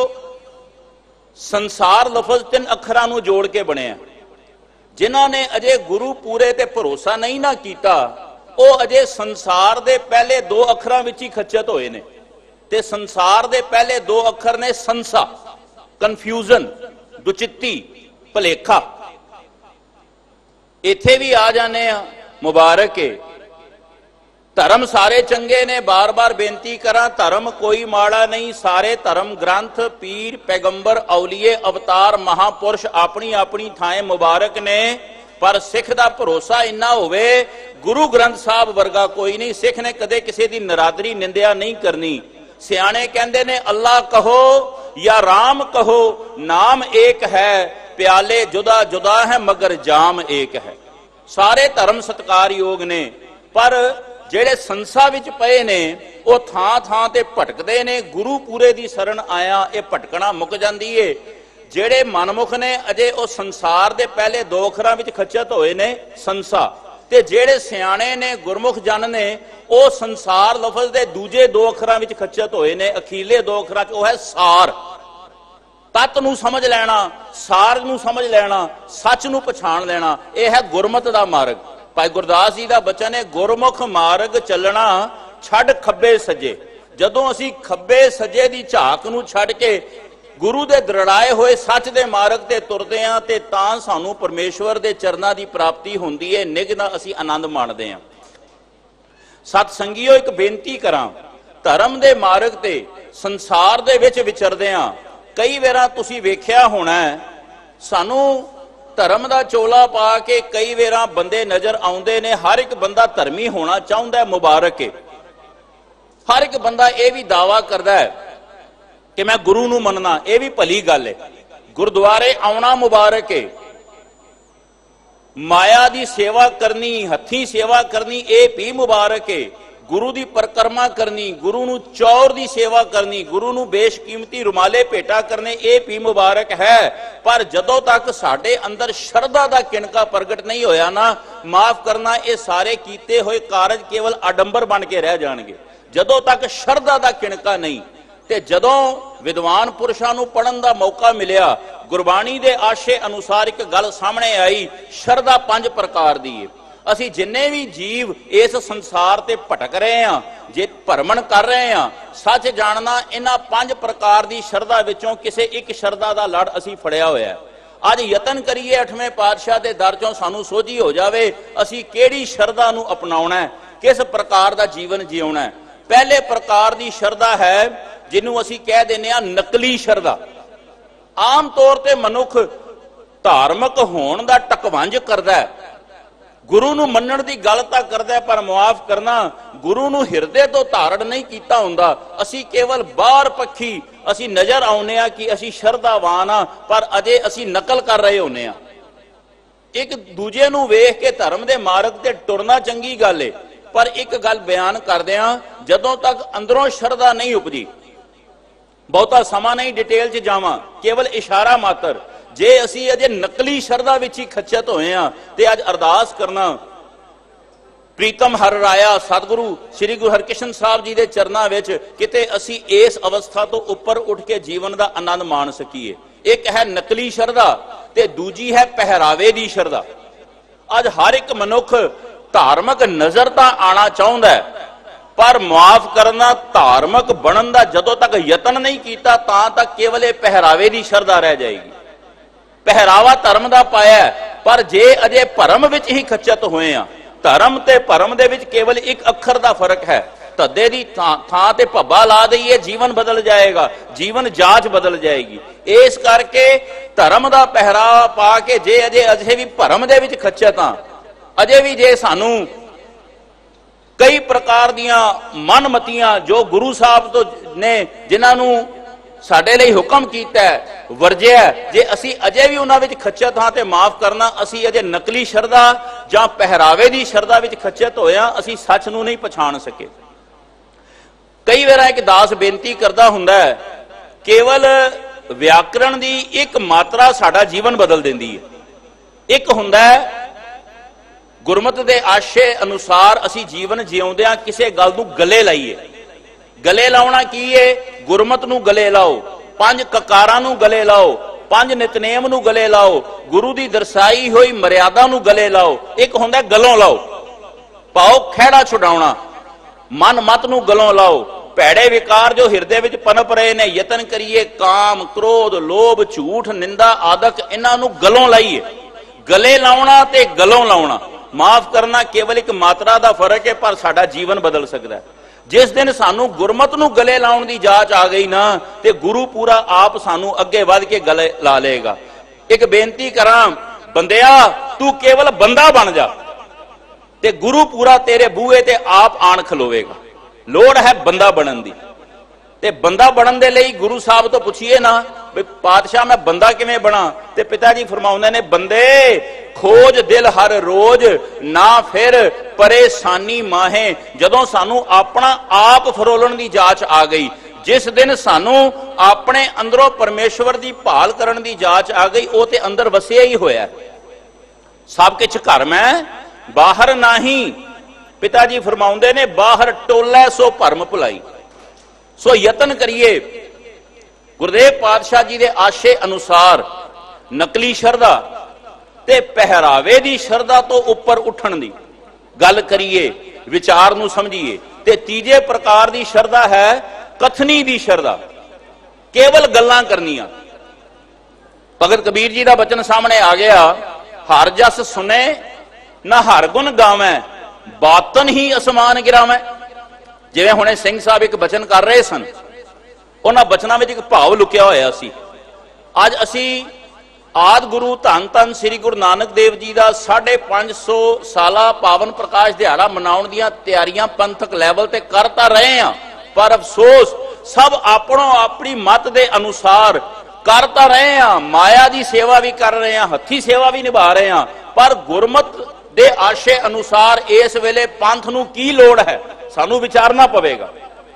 ਸੰਸਾਰ ਲਫ਼ਜ਼ ਤਿੰਨ ਅੱਖਰਾਂ ਨੂੰ ਜੋੜ ਕੇ ਬਣਿਆ। ਜਿਨ੍ਹਾਂ ਨੇ ਅਜੇ ਗੁਰੂ ਪੂਰੇ ਤੇ ਭਰੋਸਾ ਨਹੀਂ ਨਾ ਕੀਤਾ, ਉਹ ਅਜੇ ਸੰਸਾਰ ਦੇ ਪਹਿਲੇ ਦੋ ਅੱਖਰਾਂ ਵਿੱਚ ਹੀ ਖੱਚਤ ਹੋਏ ਨੇ। ਤੇ ਸੰਸਾਰ ਦੇ ਪਹਿਲੇ ਦੋ ਅੱਖਰ ਨੇ ਸੰਸਾ, ਕਨਫਿਊਜ਼ਨ, ਦੁਚਿੱਤੀ, ਭਲੇਖਾ। ਇੱਥੇ ਵੀ ਆ ਜਾਣੇ ਆ, ਮੁਬਾਰਕ ਏ। ਧਰਮ ਸਾਰੇ ਚੰਗੇ ਨੇ, ਬਾਰ-ਬਾਰ ਬੇਨਤੀ ਕਰਾਂ, ਧਰਮ ਕੋਈ ਮਾੜਾ ਨਹੀਂ। ਸਾਰੇ ਧਰਮ ਗ੍ਰੰਥ, ਪੀਰ, ਪੈਗੰਬਰ, ਔਲੀਏ, ਅਵਤਾਰ, ਮਹਾਪੁਰਸ਼ ਆਪਣੀ ਆਪਣੀ ਥਾਂ ਮੁਬਾਰਕ ਨੇ। ਪਰ ਸਿੱਖ ਦਾ ਭਰੋਸਾ ਇੰਨਾ ਹੋਵੇ, ਗੁਰੂ ਗ੍ਰੰਥ ਸਾਹਿਬ ਵਰਗਾ ਕੋਈ ਨਹੀਂ। ਸਿੱਖ ਨੇ ਕਦੇ ਕਿਸੇ ਦੀ ਨਰਾਦਰੀ ਨਿੰਦਿਆ ਨਹੀਂ ਕਰਨੀ। ਸਿਆਣੇ ਕਹਿੰਦੇ ਨੇ, ਅੱਲਾ ਕਹੋ ਜਾਂ ਰਾਮ ਕਹੋ, ਨਾਮ ਏਕ ਹੈ, ਪਿਆਲੇ ਜੁਦਾ ਜੁਦਾ ਹੈ ਮਗਰ ਜਾਮ ਏਕ ਹੈ। ਸਾਰੇ ਧਰਮ ਸਤਿਕਾਰਯੋਗ ਨੇ, ਪਰ ਜਿਹੜੇ ਸੰਸਾ ਵਿੱਚ ਪਏ ਨੇ ਉਹ ਥਾਂ ਥਾਂ ਤੇ ਭਟਕਦੇ ਨੇ। ਗੁਰੂ ਪੂਰੇ ਦੀ ਸ਼ਰਨ ਆਇਆ ਇਹ ਭਟਕਣਾ ਮੁੱਕ ਜਾਂਦੀ ਏ। ਜਿਹੜੇ ਮਨਮੁਖ ਨੇ ਅਜੇ ਉਹ ਸੰਸਾਰ ਦੇ ਪਹਿਲੇ ਦੋ ਅੱਖਰਾਂ ਵਿੱਚ ਖੱਚਤ ਹੋਏ ਨੇ, ਸੰਸਾ। ਤੇ ਜਿਹੜੇ ਸਿਆਣੇ ਨੇ, ਗੁਰਮੁਖ ਜਨ ਨੇ, ਉਹ ਸੰਸਾਰ ਲਫ਼ਜ਼ ਦੇ ਦੂਜੇ ਦੋ ਅੱਖਰਾਂ ਵਿੱਚ ਖੱਚਤ ਹੋਏ ਨੇ। ਅਖੀਲੇ ਦੋ ਅੱਖਰਾਂ 'ਚ ਉਹ ਹੈ ਸਾਰ। ਤੱਤ ਨੂੰ ਸਮਝ ਲੈਣਾ, ਸਾਰ ਨੂੰ ਸਮਝ ਲੈਣਾ, ਸੱਚ ਨੂੰ ਪਛਾਣ ਲੈਣਾ, ਇਹ ਹੈ ਗੁਰਮਤ ਦਾ ਮਾਰਗ। ਭਾਈ ਗੁਰਦਾਸ ਜੀ ਦਾ ਬਚਨ ਹੈ, ਗੁਰਮੁਖ ਮਾਰਗ ਚੱਲਣਾ ਛੱਡ ਖੱਬੇ ਸੱਜੇ। ਜਦੋਂ ਅਸੀਂ ਖੱਬੇ ਸੱਜੇ ਦੀ ਝਾਕ ਨੂੰ ਛੱਡ ਕੇ ਗੁਰੂ ਦੇ ਦ੍ਰਿੜਾਏ ਹੋਏ ਸੱਚ ਦੇ ਮਾਰਗ ਤੇ ਤੁਰਦੇ ਹਾਂ ਤੇ ਤਾਂ ਸਾਨੂੰ ਪਰਮੇਸ਼ਵਰ ਦੇ ਚਰਨਾਂ ਦੀ ਪ੍ਰਾਪਤੀ ਹੁੰਦੀ ਹੈ, ਨਿੱਘ ਨਾਲ ਅਸੀਂ ਆਨੰਦ ਮਾਣਦੇ ਹਾਂ। ਸਤ ਸੰਗੀਓ, ਇੱਕ ਬੇਨਤੀ ਕਰਾਂ, ਧਰਮ ਦੇ ਮਾਰਗ ਤੇ ਸੰਸਾਰ ਦੇ ਵਿੱਚ ਵਿਚਰਦੇ ਹਾਂ। ਕਈ ਵਾਰਾਂ ਤੁਸੀਂ ਵੇਖਿਆ ਹੋਣਾ, ਸਾਨੂੰ ਧਰਮ ਦਾ ਚੋਲਾ ਪਾ ਕੇ ਕਈ ਵਾਰਾਂ ਬੰਦੇ ਨਜ਼ਰ ਆਉਂਦੇ ਨੇ। ਹਰ ਇੱਕ ਬੰਦਾ ਧਰਮੀ ਹੋਣਾ ਚਾਹੁੰਦਾ, ਮੁਬਾਰਕ ਹੈ। ਹਰ ਇੱਕ ਬੰਦਾ ਇਹ ਵੀ ਦਾਵਾ ਕਰਦਾ ਹੈ ਕਿ ਮੈਂ ਗੁਰੂ ਨੂੰ ਮੰਨਣਾ, ਇਹ ਵੀ ਭਲੀ ਗੱਲ ਹੈ। ਗੁਰਦੁਆਰੇ ਆਉਣਾ ਮੁਬਾਰਕ ਹੈ। ਮਾਇਆ ਦੀ ਸੇਵਾ ਕਰਨੀ, ਹੱਥੀਂ ਸੇਵਾ ਕਰਨੀ, ਇਹ ਵੀ ਮੁਬਾਰਕ ਹੈ। ਗੁਰੂ ਦੀ ਪਰਿਕਰਮਾ ਕਰਨੀ, ਗੁਰੂ ਨੂੰ ਚੌਰ ਦੀ ਸੇਵਾ ਕਰਨੀ, ਗੁਰੂ ਨੂੰ ਬੇਸ਼ਕੀਮਤੀ ਰੁਮਾਲੇ ਭੇਟਾ ਕਰਨੇ, ਇਹ ਵੀ ਮੁਬਾਰਕ ਹੈ। ਪਰ ਜਦੋਂ ਤੱਕ ਸਾਡੇ ਅੰਦਰ ਸ਼ਰਧਾ ਦਾ ਕਿਣਕਾ ਪ੍ਰਗਟ ਨਹੀਂ ਹੋਇਆ ਨਾ, ਮਾਫ ਕਰਨਾ, ਇਹ ਸਾਰੇ ਕੀਤੇ ਹੋਏ ਕਾਰਜ ਕੇਵਲ ਆਡੰਬਰ ਬਣ ਕੇ ਰਹਿ ਜਾਣਗੇ। ਜਦੋਂ ਤੱਕ ਸ਼ਰਧਾ ਦਾ ਕਿਣਕਾ ਨਹੀਂ। ਤੇ ਜਦੋਂ ਵਿਦਵਾਨ ਪੁਰਸ਼ਾਂ ਨੂੰ ਪੜਨ ਦਾ ਮੌਕਾ ਮਿਲਿਆ, ਗੁਰਬਾਣੀ ਦੇ ਆਸ਼ੇ ਅਨੁਸਾਰ ਇੱਕ ਗੱਲ ਸਾਹਮਣੇ ਆਈ, ਸ਼ਰਧਾ ਪੰਜ ਪ੍ਰਕਾਰ ਦੀ ਹੈ। ਅਸੀਂ ਜਿੰਨੇ ਵੀ ਜੀਵ ਇਸ ਸੰਸਾਰ ਤੇ ਭਟਕ ਰਹੇ ਹਾਂ, ਜੇ ਭਰਮਣ ਕਰ ਰਹੇ ਹਾਂ, ਸੱਚ ਜਾਣਨਾ, ਇਹਨਾਂ ਪੰਜ ਪ੍ਰਕਾਰ ਦੀ ਸ਼ਰਧਾ ਵਿੱਚੋਂ ਕਿਸੇ ਇੱਕ ਸ਼ਰਧਾ ਦਾ ਲੜ ਅਸੀਂ ਫੜਿਆ ਹੋਇਆ। ਅੱਜ ਯਤਨ ਕਰੀਏ ਅੱਠਵੇਂ ਪਾਤਸ਼ਾਹ ਦੇ ਦਰ ਚੋਂ ਸਾਨੂੰ ਸੋਝੀ ਹੋ ਜਾਵੇ ਅਸੀਂ ਕਿਹੜੀ ਸ਼ਰਧਾ ਨੂੰ ਅਪਣਾਉਣਾ, ਕਿਸ ਪ੍ਰਕਾਰ ਦਾ ਜੀਵਨ ਜਿਉਣਾ। ਪਹਿਲੇ ਪ੍ਰਕਾਰ ਦੀ ਸ਼ਰਧਾ ਹੈ ਜਿਹਨੂੰ ਅਸੀਂ ਕਹਿ ਦਿੰਦੇ ਹਾਂ ਨਕਲੀ ਸ਼ਰਧਾ। ਆਮ ਤੌਰ ਤੇ ਮਨੁੱਖ ਧਾਰਮਿਕ ਹੋਣ ਦਾ ਟਕਵੰਜ ਕਰਦਾ, ਗੁਰੂ ਨੂੰ ਮੰਨਣ ਦੀ ਗੱਲ ਤਾਂ ਕਰਦਾ, ਪਰ ਮੁਆਫ ਕਰਨਾ, ਗੁਰੂ ਨੂੰ ਹਿਰਦੇ ਤੋਂ ਧਾਰਨ ਨਹੀਂ ਕੀਤਾ ਹੁੰਦਾ। ਅਸੀਂ ਕੇਵਲ ਬਾਹਰ ਪੱਖੀ ਅਸੀਂ ਨਜ਼ਰ ਆਉਂਦੇ ਆ ਕਿ ਅਸੀਂ ਸ਼ਰਧਾਵਾਨ ਆ, ਪਰ ਅਜੇ ਅਸੀਂ ਨਕਲ ਕਰ ਰਹੇ ਹੁੰਦੇ ਆ। ਇੱਕ ਦੂਜੇ ਨੂੰ ਵੇਖ ਕੇ ਧਰਮ ਦੇ ਮਾਰਗ ਤੇ ਟੁਰਨਾ ਚੰਗੀ ਗੱਲ ਏ, ਪਰ ਇੱਕ ਗੱਲ ਬਿਆਨ ਕਰਦੇ ਆ, ਜਦੋਂ ਤੱਕ ਅੰਦਰੋਂ ਸ਼ਰਧਾ ਨਹੀਂ ਉਪਜੀ, ਬਹੁਤਾ ਸਮਾਂ ਨਹੀਂ ਡਿਟੇਲ 'ਚ ਜਾਵਾਂ, ਕੇਵਲ ਇਸ਼ਾਰਾ ਮਾਤਰ, ਜੇ ਅਸੀਂ ਅਜੇ ਨਕਲੀ ਸ਼ਰਧਾ ਵਿੱਚ ਹੀ ਖੱਚਤ ਹੋਏ ਆ ਤੇ ਅੱਜ ਅਰਦਾਸ ਕਰਨਾ, ਪ੍ਰੀਤਮ ਹਰ ਰਾਇਆ ਸਤਿਗੁਰੂ ਸ੍ਰੀ ਗੁਰੂ ਹਰਕ੍ਰਿਸ਼ਨ ਸਾਹਿਬ ਜੀ ਦੇ ਚਰਨਾਂ ਵਿੱਚ ਕਿਤੇ ਅਸੀਂ ਇਸ ਅਵਸਥਾ ਤੋਂ ਉੱਪਰ ਉੱਠ ਕੇ ਜੀਵਨ ਦਾ ਆਨੰਦ ਮਾਣ ਸਕੀਏ। ਇੱਕ ਹੈ ਨਕਲੀ ਸ਼ਰਧਾ ਤੇ ਦੂਜੀ ਹੈ ਪਹਿਰਾਵੇ ਦੀ ਸ਼ਰਧਾ। ਅੱਜ ਹਰ ਇੱਕ ਮਨੁੱਖ ਧਾਰਮਿਕ ਨਜ਼ਰ ਤਾਂ ਆਣਾ ਚਾਹੁੰਦਾ ਹੈ, ਪਰ ਮਾਫ ਕਰਨਾ ਧਾਰਮਿਕ ਬਣਨ ਦਾ ਜਦੋਂ ਤੱਕ ਯਤਨ ਨਹੀਂ ਕੀਤਾ ਤਾਂ ਤੱਕ ਕੇਵਲ ਇਹ ਪਹਿਰਾਵੇ ਦੀ ਸ਼ਰਧਾ ਰਹਿ ਜਾਏਗੀ। ਪਹਿਰਾਵਾ ਧਰਮ ਦਾ ਪਾਇਆ, ਪਰ ਜੇ ਅਜੇ ਭਰਮ ਵਿੱਚ ਹੀ ਖੱਚਤ ਹੋਏ ਆ, ਧਰਮ ਤੇ ਭਰਮ ਦੇ ਵਿੱਚ ਕੇਵਲ ਇੱਕ ਅੱਖਰ ਦਾ ਫਰਕ ਹੈ, ਧੱਦੇ ਦੀ ਥਾਂ ਤੇ ਭੱਬਾ ਲਾ ਦਈਏ, ਜੀਵਨ ਬਦਲ ਜਾਏਗਾ, ਜੀਵਨ ਜਾਂਚ ਬਦਲ ਜਾਏਗੀ। ਇਸ ਕਰਕੇ ਧਰਮ ਦਾ ਪਹਿਰਾਵਾ ਪਾ ਕੇ ਜੇ ਅਜੇ ਅਜੇ ਵੀ ਭਰਮ ਦੇ ਵਿੱਚ ਖੱਚਤ ਆ, ਅਜੇ ਵੀ ਜੇ ਸਾਨੂੰ ਕਈ ਪ੍ਰਕਾਰ ਦੀਆਂ ਮਨਮਤੀਆਂ ਜੋ ਗੁਰੂ ਸਾਹਿਬ ਤੋਂ ਨੇ ਜਿਨ੍ਹਾਂ ਨੂੰ ਸਾਡੇ ਲਈ ਹੁਕਮ ਕੀਤਾ ਹੈ, ਵਰਜਿਆ, ਜੇ ਅਸੀਂ ਅਜੇ ਵੀ ਉਹਨਾਂ ਵਿੱਚ ਖੱਚਤ ਹਾਂ ਤੇ ਮਾਫ ਕਰਨਾ ਅਸੀਂ ਅਜੇ ਨਕਲੀ ਸ਼ਰਧਾ ਜਾਂ ਪਹਿਰਾਵੇ ਦੀ ਸ਼ਰਧਾ ਵਿੱਚ ਖੱਚਤ ਹੋਇਆ, ਅਸੀਂ ਸੱਚ ਨੂੰ ਨਹੀਂ ਪਛਾਣ ਸਕੇ। ਕਈ ਵਾਰ ਇੱਕ ਦਾਸ ਬੇਨਤੀ ਕਰਦਾ ਹੁੰਦਾ ਹੈ, ਕੇਵਲ ਵਿਆਕਰਣ ਦੀ ਇੱਕ ਮਾਤਰਾ ਸਾਡਾ ਜੀਵਨ ਬਦਲ ਦਿੰਦੀ ਹੈ। ਇੱਕ ਹੁੰਦਾ ਹੈ ਗੁਰਮਤਿ ਦੇ ਆਸ਼ੇ ਅਨੁਸਾਰ ਅਸੀਂ ਜੀਵਨ ਜਿਉਂਦਿਆਂ ਕਿਸੇ ਗੱਲ ਨੂੰ ਗਲੇ ਲਾਈਏ। ਗਲੇ ਲਾਉਣਾ ਕੀ ਹੈ? ਗੁਰਮਤਿ ਨੂੰ ਗਲੇ ਲਾਓ, ਪੰਜ ਕਕਾਰਾਂ ਨੂੰ ਗਲੇ ਲਾਓ, ਪੰਜ ਨਿਤਨੇਮ ਨੂੰ ਗਲੇ ਲਾਓ, ਗੁਰੂ ਦੀ ਦਰਸਾਈ ਹੋਈ ਮਰਿਆਦਾ ਨੂੰ ਗਲੇ ਲਾਓ। ਇੱਕ ਹੁੰਦਾ ਗਲੋਂ ਲਾਓ, ਪਾਓ ਖਹਿੜਾ ਛੁਡਾਉਣਾ, ਮਨ ਮਤ ਨੂੰ ਗਲੋਂ ਲਾਓ। ਭੈੜੇ ਵਿਕਾਰ ਜੋ ਹਿਰਦੇ ਵਿੱਚ ਪਨਪ ਰਹੇ ਨੇ, ਯਤਨ ਕਰੀਏ ਕਾਮ, ਕ੍ਰੋਧ, ਲੋਭ, ਝੂਠ, ਨਿੰਦਾ ਆਦਿਕ, ਇਹਨਾਂ ਨੂੰ ਗਲੋਂ ਲਾਈਏ। ਗਲੇ ਲਾਉਣਾ ਤੇ ਗਲੋਂ ਲਾਉਣਾ, ਮਾਫ ਕਰਨਾ ਕੇਵਲ ਇੱਕ ਮਾਤਰਾ ਦਾ ਫਰਕ ਹੈ, ਪਰ ਸਾਡਾ ਜੀਵਨ ਬਦਲ ਸਕਦਾ ਹੈ। ਜਿਸ ਦਿਨ ਸਾਨੂੰ ਗੁਰਮਤਿ ਨੂੰ ਗਲੇ ਲਾਉਣ ਦੀ ਜਾਚ ਆ ਗਈ ਨਾ, ਤੇ ਗੁਰੂ ਪੂਰਾ ਆਪ ਸਾਨੂੰ ਅੱਗੇ ਵੱਧ ਕੇ ਗਲੇ ਲਾ ਲਏਗਾ। ਇੱਕ ਬੇਨਤੀ ਕਰਾਂ, ਬੰਦਿਆ ਤੂੰ ਕੇਵਲ ਬੰਦਾ ਬਣ ਜਾ ਤੇ ਗੁਰੂ ਪੂਰਾ ਤੇਰੇ ਬੂਹੇ ਤੇ ਆਪ ਆਣ ਖਲੋਵੇਗਾ। ਲੋੜ ਹੈ ਬੰਦਾ ਬਣਨ ਦੀ, ਤੇ ਬੰਦਾ ਬਣਨ ਦੇ ਲਈ ਗੁਰੂ ਸਾਹਿਬ ਤੋਂ ਪੁੱਛੀਏ ਨਾ ਵੀ ਪਾਤਸ਼ਾਹ ਮੈਂ ਬੰਦਾ ਕਿਵੇਂ ਬਣਾ, ਤੇ ਪਿਤਾ ਜੀ ਫਰਮਾਉਂਦੇ ਨੇ, ਬੰਦੇ ਖੋਜ ਦਿਲ ਹਰ ਰੋਜ਼ ਨਾ ਫਿਰ ਪਰੇਸ਼ਾਨੀ ਮਾਹੇ। ਜਦੋਂ ਸਾਨੂੰ ਆਪਣਾ ਆਪ ਫਰੋਲਣ ਦੀ ਜਾਚ ਆ ਗਈ, ਜਿਸ ਦਿਨ ਸਾਨੂੰ ਆਪਣੇ ਅੰਦਰੋਂ ਪਰਮੇਸ਼ਵਰ ਦੀ ਭਾਲ ਕਰਨ ਦੀ ਜਾਚ ਆ ਗਈ, ਉਹ ਤੇ ਅੰਦਰ ਵਸਿਆ ਹੀ ਹੋਇਆ। ਸਭ ਕੁਝ ਘਰ ਮੈਂ ਬਾਹਰ ਨਹੀਂ। ਪਿਤਾ ਜੀ ਫਰਮਾਉਂਦੇ ਨੇ, ਬਾਹਰ ਟੋਲੇ ਸੋ ਭਰਮ ਭੁਲਾਈ। ਸੋ ਯਤਨ ਕਰੀਏ ਗੁਰਦੇਵ ਪਾਤਸ਼ਾਹ ਜੀ ਦੇ ਆਸ਼ੇ ਅਨੁਸਾਰ ਨਕਲੀ ਸ਼ਰਧਾ ਤੇ ਪਹਿਰਾਵੇ ਦੀ ਸ਼ਰਧਾ ਤੋਂ ਉੱਪਰ ਉੱਠਣ ਦੀ ਗੱਲ ਕਰੀਏ, ਵਿਚਾਰ ਨੂੰ ਸਮਝੀਏ। ਤੇ ਤੀਜੇ ਪ੍ਰਕਾਰ ਦੀ ਸ਼ਰਧਾ ਹੈ ਕਥਨੀ ਦੀ ਸ਼ਰਧਾ, ਕੇਵਲ ਗੱਲਾਂ ਕਰਨੀਆਂ। ਭਗਤ ਕਬੀਰ ਜੀ ਦਾ ਬਚਨ ਸਾਹਮਣੇ ਆ ਗਿਆ, ਹਰ ਜਸ ਸੁਨੇ ਨਾ ਹਰ ਗੁਣ ਗਾਵੇਂ, ਬਾਤਨ ਹੀ ਅਸਮਾਨ ਗਿਰਾਵੇਂ। ਜਿਵੇਂ ਹੁਣੇ ਸਿੰਘ ਸਾਹਿਬ ਇੱਕ ਬਚਨ ਕਰ ਰਹੇ ਸਨ, ਉਹਨਾਂ ਬਚਨਾਂ ਵਿੱਚ ਇੱਕ ਭਾਵ ਲੁਕਿਆ ਹੋਇਆ ਸੀ। ਅੱਜ ਅਸੀਂ ਆਦਿ ਗੁਰੂ ਧੰਨ ਧੰਨ ਸ੍ਰੀ ਗੁਰੂ ਨਾਨਕ ਦੇਵ ਜੀ ਦਾ ਸਾਢੇ ਪੰਜ ਸੌ ਸਾਲਾ ਪਾਵਨ ਪ੍ਰਕਾਸ਼ ਦਿਹਾੜਾ ਮਨਾਉਣ ਦੀਆਂ ਤਿਆਰੀਆਂ ਪੰਥਕ ਲੈਵਲ ਤੇ ਕਰ ਤਾਂ ਰਹੇ ਹਾਂ, ਪਰ ਅਫਸੋਸ ਸਭ ਆਪਣੋ ਆਪਣੀ ਮਤ ਦੇ ਅਨੁਸਾਰ ਕਰ ਤਾਂ ਰਹੇ ਹਾਂ। ਮਾਇਆ ਦੀ ਸੇਵਾ ਵੀ ਕਰ ਰਹੇ ਹਾਂ, ਹੱਥੀ ਸੇਵਾ ਵੀ ਨਿਭਾ ਰਹੇ ਹਾਂ, ਪਰ ਗੁਰਮਤਿ ਦੇ ਆਸ਼ੇ ਅਨੁਸਾਰ ਇਸ ਵੇਲੇ ਪੰਥ ਨੂੰ ਕੀ ਲੋੜ ਹੈ, ਸਾਨੂੰ ਵਿਚਾਰਨਾ ਪਵੇਗਾ।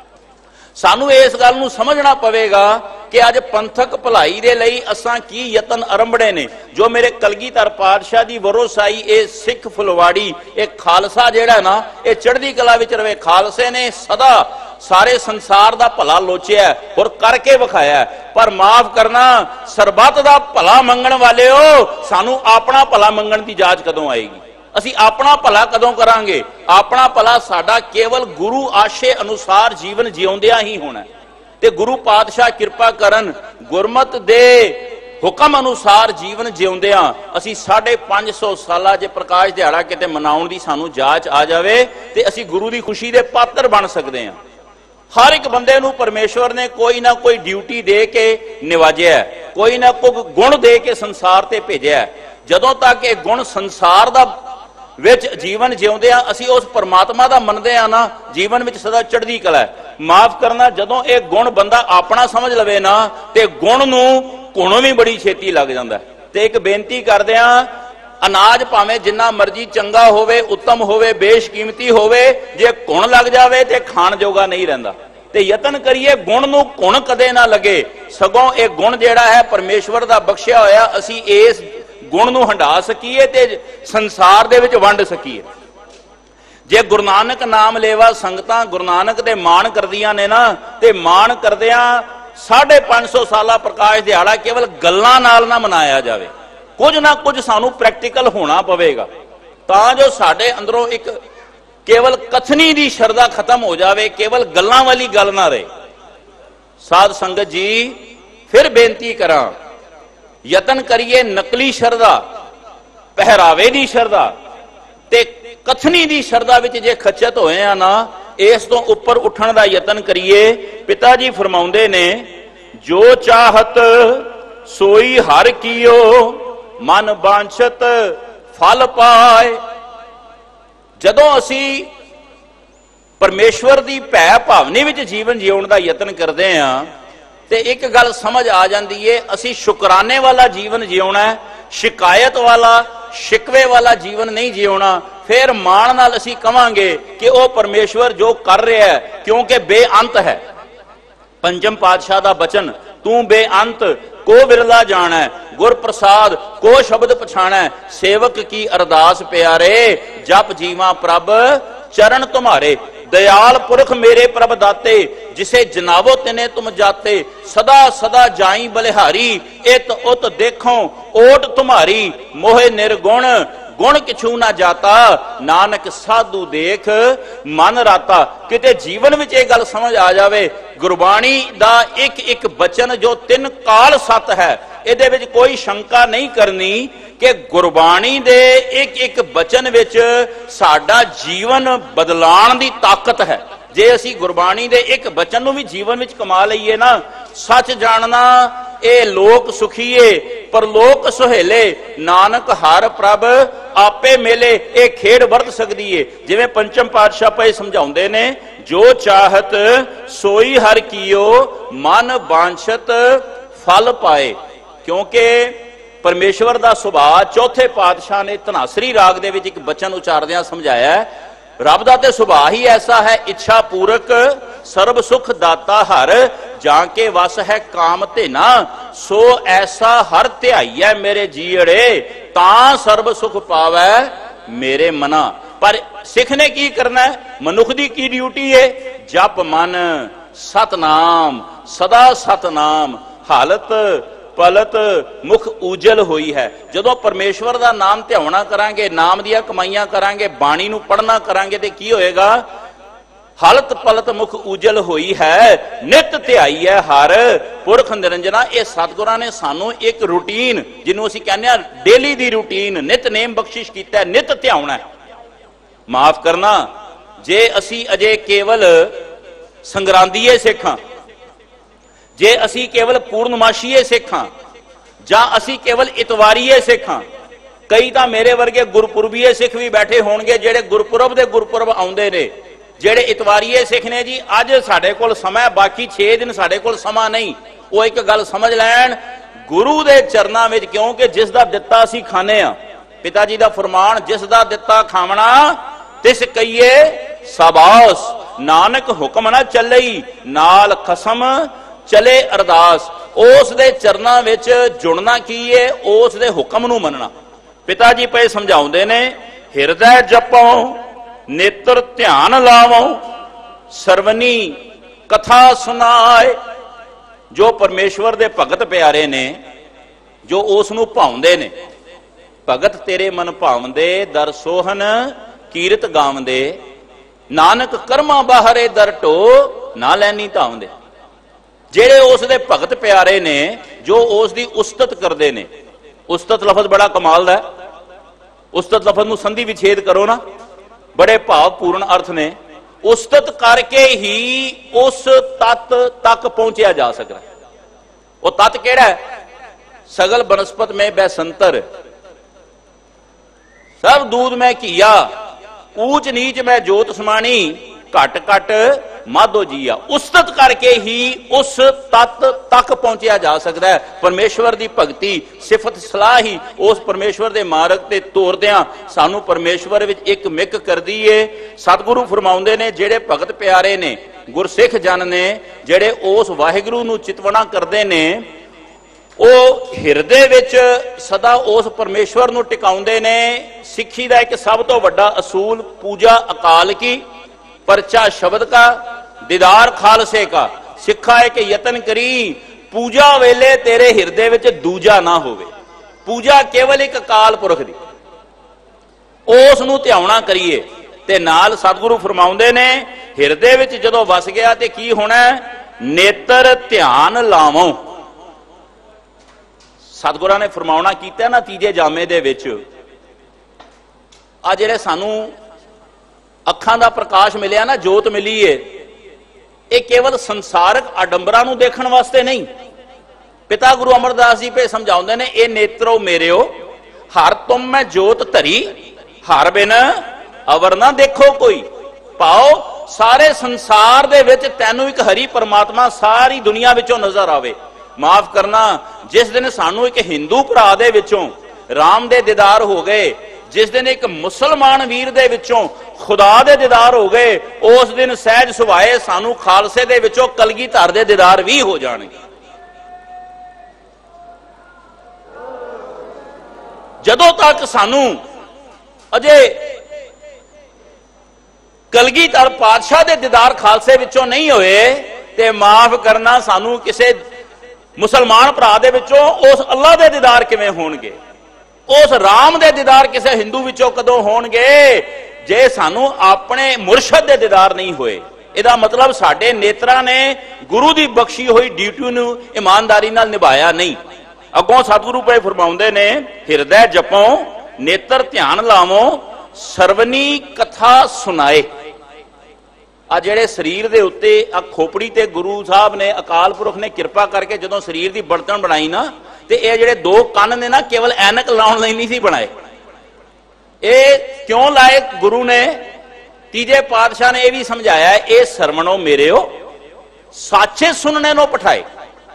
ਸਾਨੂੰ ਇਸ ਗੱਲ ਨੂੰ ਸਮਝਣਾ ਪਵੇਗਾ ਕਿ ਅੱਜ ਪੰਥਕ ਭਲਾਈ ਦੇ ਲਈ ਅਸਾਂ ਕੀ ਯਤਨ ਅਰੰਭੜੇ ਨੇ। ਜੋ ਮੇਰੇ ਕਲਗੀਧਰ ਪਾਤਸ਼ਾਹ ਦੀ ਵਰੋਸਾਈ ਇਹ ਸਿੱਖ ਫੁਲਵਾੜੀ, ਇਹ ਖਾਲਸਾ ਜਿਹੜਾ ਨਾ, ਇਹ ਚੜ੍ਹਦੀ ਕਲਾ ਵਿੱਚ ਰਵੇ। ਖਾਲਸੇ ਨੇ ਸਦਾ ਸਾਰੇ ਸੰਸਾਰ ਦਾ ਭਲਾ ਲੋਚਿਆ ਔਰ ਕਰਕੇ ਵਿਖਾਇਆ। ਪਰ ਮਾਫ ਕਰਨਾ, ਸਰਬੱਤ ਦਾ ਭਲਾ ਮੰਗਣ ਵਾਲਿਓ, ਸਾਨੂੰ ਆਪਣਾ ਭਲਾ ਮੰਗਣ ਦੀ ਜਾਚ ਕਦੋਂ ਆਏਗੀ? ਅਸੀਂ ਆਪਣਾ ਭਲਾ ਕਦੋਂ ਕਰਾਂਗੇ? ਆਪਣਾ ਭਲਾ ਸਾਡਾ ਕੇਵਲ ਗੁਰੂ ਆਸ਼ੇ ਅਨੁਸਾਰ ਜੀਵਨ ਜਿਉਂਦਿਆਂ ਹੀ ਹੋਣਾ। ਤੇ ਗੁਰੂ ਪਾਤਸ਼ਾਹ ਕਿਰਪਾ ਕਰਨ, ਗੁਰਮਤਿ ਦੇ ਹੁਕਮ ਅਨੁਸਾਰ ਜੀਵਨ ਜਿਉਂਦਿਆਂ ਅਸੀਂ ਸਾਢੇ ਪੰਜ ਸੌ ਸਾਲਾ ਜੇ ਪ੍ਰਕਾਸ਼ ਦਿਹਾੜਾ ਕਿਤੇ ਮਨਾਉਣ ਦੀ ਸਾਨੂੰ ਜਾਚ ਆ ਜਾਵੇ ਤੇ ਅਸੀਂ ਗੁਰੂ ਦੀ ਖੁਸ਼ੀ ਦੇ ਪਾਤਰ ਬਣ ਸਕਦੇ ਹਾਂ। ਹਰ ਇੱਕ ਬੰਦੇ ਨੂੰ ਪਰਮੇਸ਼ਵਰ ਨੇ ਕੋਈ ਨਾ ਕੋਈ ਡਿਊਟੀ ਦੇ ਕੇ ਨਿਵਾਜਿਆ, ਕੋਈ ਨਾ ਕੋਈ ਗੁਣ ਦੇ ਕੇ ਸੰਸਾਰ ਤੇ ਭੇਜਿਆ। ਜਦੋਂ ਤੱਕ ਇਹ ਗੁਣ ਸੰਸਾਰ ਦਾ ਵਿੱਚ ਜੀਵਨ ਜਿਉਂਦੇ ਆ, ਅਸੀਂ ਉਸ ਪਰਮਾਤਮਾ ਦਾ ਮੰਨਦੇ ਆ ਨਾ, ਜੀਵਨ ਵਿੱਚ ਸਦਾ ਚੜ੍ਹਦੀ ਕਲਾ ਹੈ। ਮਾਫ ਕਰਨਾ, ਜਦੋਂ ਇਹ ਗੁਣ ਬੰਦਾ ਆਪਣਾ ਸਮਝ ਲਵੇ ਨਾ, ਤੇ ਗੁਣ ਨੂੰ ਘੁਣ ਵੀ ਬੜੀ ਛੇਤੀ ਲੱਗ ਜਾਂਦਾ। ਤੇ ਇੱਕ ਬੇਨਤੀ ਕਰਦੇ ਆ, ਅਨਾਜ ਭਾਵੇਂ ਜਿੰਨਾ ਮਰਜ਼ੀ ਚੰਗਾ ਹੋਵੇ, ਉੱਤਮ ਹੋਵੇ, ਬੇਸ਼ਕੀਮਤੀ ਹੋਵੇ, ਜੇ ਘੁਣ ਲੱਗ ਜਾਵੇ ਤੇ ਖਾਣ ਜੋਗਾ ਨਹੀਂ ਰਹਿੰਦਾ। ਤੇ ਯਤਨ ਕਰੀਏ ਗੁਣ ਨੂੰ ਘੁਣ ਕਦੇ ਨਾ ਲੱਗੇ, ਸਗੋਂ ਇਹ ਗੁਣ ਜਿਹੜਾ ਹੈ ਪਰਮੇਸ਼ਵਰ ਦਾ ਬਖਸ਼ਿਆ ਹੋਇਆ, ਅਸੀਂ ਇਸ ਗੁਣ ਨੂੰ ਹੰਢਾ ਸਕੀਏ ਤੇ ਸੰਸਾਰ ਦੇ ਵਿੱਚ ਵੰਡ ਸਕੀਏ। ਜੇ ਗੁਰੂ ਨਾਨਕ ਨਾਮ ਲੇਵਾ ਸੰਗਤਾਂ ਗੁਰੂ ਨਾਨਕ ਦੇ ਮਾਣ ਕਰਦੀਆਂ ਨੇ ਨਾ, ਤੇ ਮਾਣ ਕਰਦਿਆਂ ਸਾਢੇ ਪੰਜ ਸੌ ਸਾਲਾ ਪ੍ਰਕਾਸ਼ ਦਿਹਾੜਾ ਕੇਵਲ ਗੱਲਾਂ ਨਾਲ ਨਾ ਮਨਾਇਆ ਜਾਵੇ, ਕੁਝ ਨਾ ਕੁਝ ਸਾਨੂੰ ਪ੍ਰੈਕਟੀਕਲ ਹੋਣਾ ਪਵੇਗਾ ਤਾਂ ਜੋ ਸਾਡੇ ਅੰਦਰੋਂ ਇੱਕ ਕੇਵਲ ਕਥਨੀ ਦੀ ਸ਼ਰਧਾ ਖਤਮ ਹੋ ਜਾਵੇ, ਕੇਵਲ ਗੱਲਾਂ ਵਾਲੀ ਗੱਲ ਨਾ ਰਹੇ। ਸਾਧ ਸੰਗਤ ਜੀ, ਫਿਰ ਬੇਨਤੀ ਕਰਾਂ, ਯਤਨ ਕਰੀਏ ਨਕਲੀ ਸ਼ਰਧਾ, ਪਹਿਰਾਵੇ ਦੀ ਸ਼ਰਧਾ ਤੇ ਕਥਨੀ ਦੀ ਸ਼ਰਧਾ ਵਿੱਚ ਜੇ ਖਚਤ ਹੋਏ ਆ ਨਾ, ਇਸ ਤੋਂ ਉੱਪਰ ਉੱਠਣ ਦਾ ਯਤਨ ਕਰੀਏ। ਪਿਤਾ ਜੀ ਫਰਮਾਉਂਦੇ ਨੇ, ਜੋ ਚਾਹਤ ਸੋਈ ਹਰ ਕੀਓ, ਮਨ ਬਾਂਛਤ ਫਲ ਪਾਏ। ਜਦੋਂ ਅਸੀਂ ਪਰਮੇਸ਼ਵਰ ਦੀ ਭੈ ਭਾਵਨੀ ਵਿੱਚ ਜੀਵਨ ਜਿਉਣ ਦਾ ਯਤਨ ਕਰਦੇ ਹਾਂ ਤੇ ਇੱਕ ਗੱਲ ਸਮਝ ਆ ਜਾਂਦੀ ਏ, ਅਸੀਂ ਸ਼ੁਕਰਾਨੇ ਵਾਲਾ ਜੀਵਨ ਜਿਉਣਾ, ਸ਼ਿਕਾਇਤ ਵਾਲਾ ਸ਼ਿਕਵੇ ਵਾਲਾ ਜੀਵਨ ਨਹੀਂ ਜਿਉਣਾ। ਫਿਰ ਮਾਣ ਨਾਲ ਅਸੀਂ ਕਵਾਂਗੇ ਕਿ ਉਹ ਪਰਮੇਸ਼ਵਰ ਜੋ ਕਰ ਰਿਹਾ ਹੈ, ਕਿਉਂਕਿ ਬੇਅੰਤ ਹੈ। ਪੰਜਮ ਪਾਤਸ਼ਾਹ ਦਾ ਬਚਨ, ਤੂੰ ਬੇਅੰਤ ਕੋ ਵਿਰਲਾ ਜਾਣਾ, ਗੁਰ ਪ੍ਰਸਾਦ ਕੋ ਸ਼ਬਦ ਪਛਾਣਾ, ਸੇਵਕ ਕੀ ਅਰਦਾਸ ਪਿਆਰੇ, ਜਪ ਜੀਵਾ ਪ੍ਰਭ ਚਰਨ ਤੁਮਾਰੇ। दयाल पुरख मेरे प्रभ दाते, जिसे जनावो तिने तुम जाते, सदा सदा जाई बलिहारी, इत उत देखो ओट तुम्हारी, मोहे निर्गुण गुण किछू ना जाता, नानक साधु देख मन राता। किते जीवन विच ये गल समझ आ जावे, गुरबाणी दा एक एक बचन जो तीन काल सत है, इहदे विच कोई शंका नहीं करनी कि गुरबाणी दे एक एक बचन विच साडा जीवन बदलाण दी ताकत है। जे असी गुरबाणी दे एक बचन नूं भी जीवन विच कमा लईए ना, सच जानना ए लोक सुखीए परलोक सुहेले, नानक हर प्रभ आपे मेले, ए खेड़ वरत सकदी है। जिवें पंचम पातशाह पए समझाउंदे ने, जो चाहत सोई हर कीओ, मन बांछत फल पाए। क्योंकि परमेश्वर का सुभाव चौथे पातशाह ने धनासरी राग दे विच एक बचन उचारदियां समझाया, रब दा ते सुभाव ही ऐसा है, इच्छा पूरक सर्व सुख दाता हर, जाके वस है काम ते ना, सो ऐसा हर ध्याईऐ मेरे जीअड़े, तां सर्व सुख पावै मेरे मना। पर सिख ने की करना है, मनुख दी की ड्यूटी है, जप मन सतनाम सदा सतनाम, हालत पलत मुख उजल हुई है। जदों परमेश्वर का नाम ध्याना करांगे, नाम दिया कमाइयां करांगे, बाणी नूं पढ़ना करांगे ते की होएगा, हालत पलत मुख उजल हुई है, नित ध्याई है हर पुरख निरंजना। ये सतगुरां ने सानू एक रूटीन, जिन्हों असीं कहने आ डेली दी रूटीन, नितनेम बख्शिश कीता है, नित ध्याउणा है। माफ करना जे असीं अजे केवल संगरांदीए सिख हां, जे असी केवल पूर्णमाशीए सिख हां, जां असी केवल इतवारीए सिख हां। कई तां मेरे वर्गे गुरपुरबीए सिख भी बैठे होणगे, जेड़े गुरपुरब दे गुरपुरब आउंदे ने, जेड़े इतवारीए सिख ने जी अज साडे कोल समा, बाकी छे दिन साडे कोल समा नहीं। वो एक गल समझ लैण, गुरु दे चरनां विच, क्योंकि जिस दा दित्ता असी खाने आ, पिता जी दा फरमान, जिस दा दित्ता खावना तिस कहिए साबास, नानक हुक्म ना चलई, नाल खसम चले अरदास। उस दे चरनां विच जुड़ना की है, उस दे हुक्म नूं मनना। पिता जी पे समझाउंदे ने, हिरदै जपो नेत्र ध्यान लावो, सरवनी कथा सुनाए। जो परमेश्वर दे भगत प्यारे ने, जो उस नूं भाउंदे ने, भगत तेरे मन भावंदे, दर सोहन कीरत गावंदे, नानक कर्मा बाहरे दर टो, ना लैनी धावंदे। जेड़े उस दे भगत प्यारे ने, जो उस दी उस्तत करते ने। उस्तत लफज बड़ा कमाल दा है, उस्तत लफज नूं संधि विछेद करो ना, बड़े भावपूर्ण अर्थ ने। उस्तत करके ही उस तत् तक पहुंचा जा सकता है। वो तत् केड़ा है? सगल बनस्पत में बैसंतर, सब दूध में घिया, ऊंच नीच में जोत समानी, घट घट माधो जिया। उस्तत करके ही उस तत् तक पहुंचा जा सकता है। परमेश्वर की भगती सिफत सलाह ही उस परमेश्वर के मार्ग ते तोरदियां सानू परमेश्वर विच एक मिक करदी है। सतगुरु फरमाउंदे ने, जेड़े भगत प्यारे ने, गुरसिख जन ने, जेड़े उस वाहिगुरू नू चितवना करदे ने, ਉਹ ਹਿਰਦੇ ਵਿੱਚ सदा उस परमेश्वर ਨੂੰ ਟਿਕਾਉਂਦੇ ਨੇ। सिक्खी का एक सब तो वड्डा असूल पूजा अकाल की, परचा शब्द का, दीदार खालसे का। सिखा है कि यतन करी पूजा वेले तेरे हिरदे विच दूजा ना होवे। पूजा केवल एक अकाल पुरख दी, उस नूं ध्याना करिए। ते नाल सतगुरु फरमाउंदे ने हिरदे विच जदों वस गया ते की होना, नेत्र ध्यान लावो। सतगुरां ने फरमाउणा कीता ना तीजे जामे दे विच, आ जिहड़े सानू अखां दा प्रकाश मिलिया ना, जोत मिली है, ये केवल संसारक आडंबरां नूं देखण वास्ते नहीं। पिता गुरु अमरदास जी पे समझाउंदे ने, ए नेत्रो मेरेओ हर तुम मैं जोत धरी, हर बिन अवर ना देखो कोई। पाओ सारे संसार दे विच तैनू एक हरी परमात्मा सारी दुनिया विचों नजर आवे। माफ करना, जिस दिन सानू एक हिंदू भरा दे विचों राम दे दीदार हो गए, जिस दिन एक मुसलमान वीर दे विचों खुदा दे दीदार हो गए, उस दिन सहज सुभाए सानू खालसे दे विचों कलगीधर दे दीदार भी हो जाणगे। जदों तक सानू अजे कलगीधर पातशाह दे दीदार खालसे विचों नहीं होए, ते माफ करना, सानू किसे मुसलमान भरा दे विचों उस अल्लाह दे दीदार किवें होणगे, उस राम दे दीदार किसे हिंदू विचों कदों होणगे, जे सानू अपने मुरशद दे दीदार नहीं होए। इहदा मतलब साडे नेत्रां ने गुरु दी बख्शी होई ड्यूटी नूं ईमानदारी नाल निभाया नहीं। अगों सतगुरु पे फरमाउंदे ने, हिरदै जपो नेत्र ध्यान लावो, सरवनी कथा सुनाए। आ जिहड़े शरीर दे उत्ते आ खोपड़ी ते गुरु साहब ने अकाल पुरख ने किरपा करके जदों शरीर दी बर्तन बनाई ना, ते ये जिहड़े दो कंन ने ना केवल ऐनक लाउण लई नहीं सी बनाए। ये क्यों लाए गुरु ने? तीजे पातशाह ने यह भी समझाया, ये सरवणो मेरेओ साचे सुनने नो पठाए,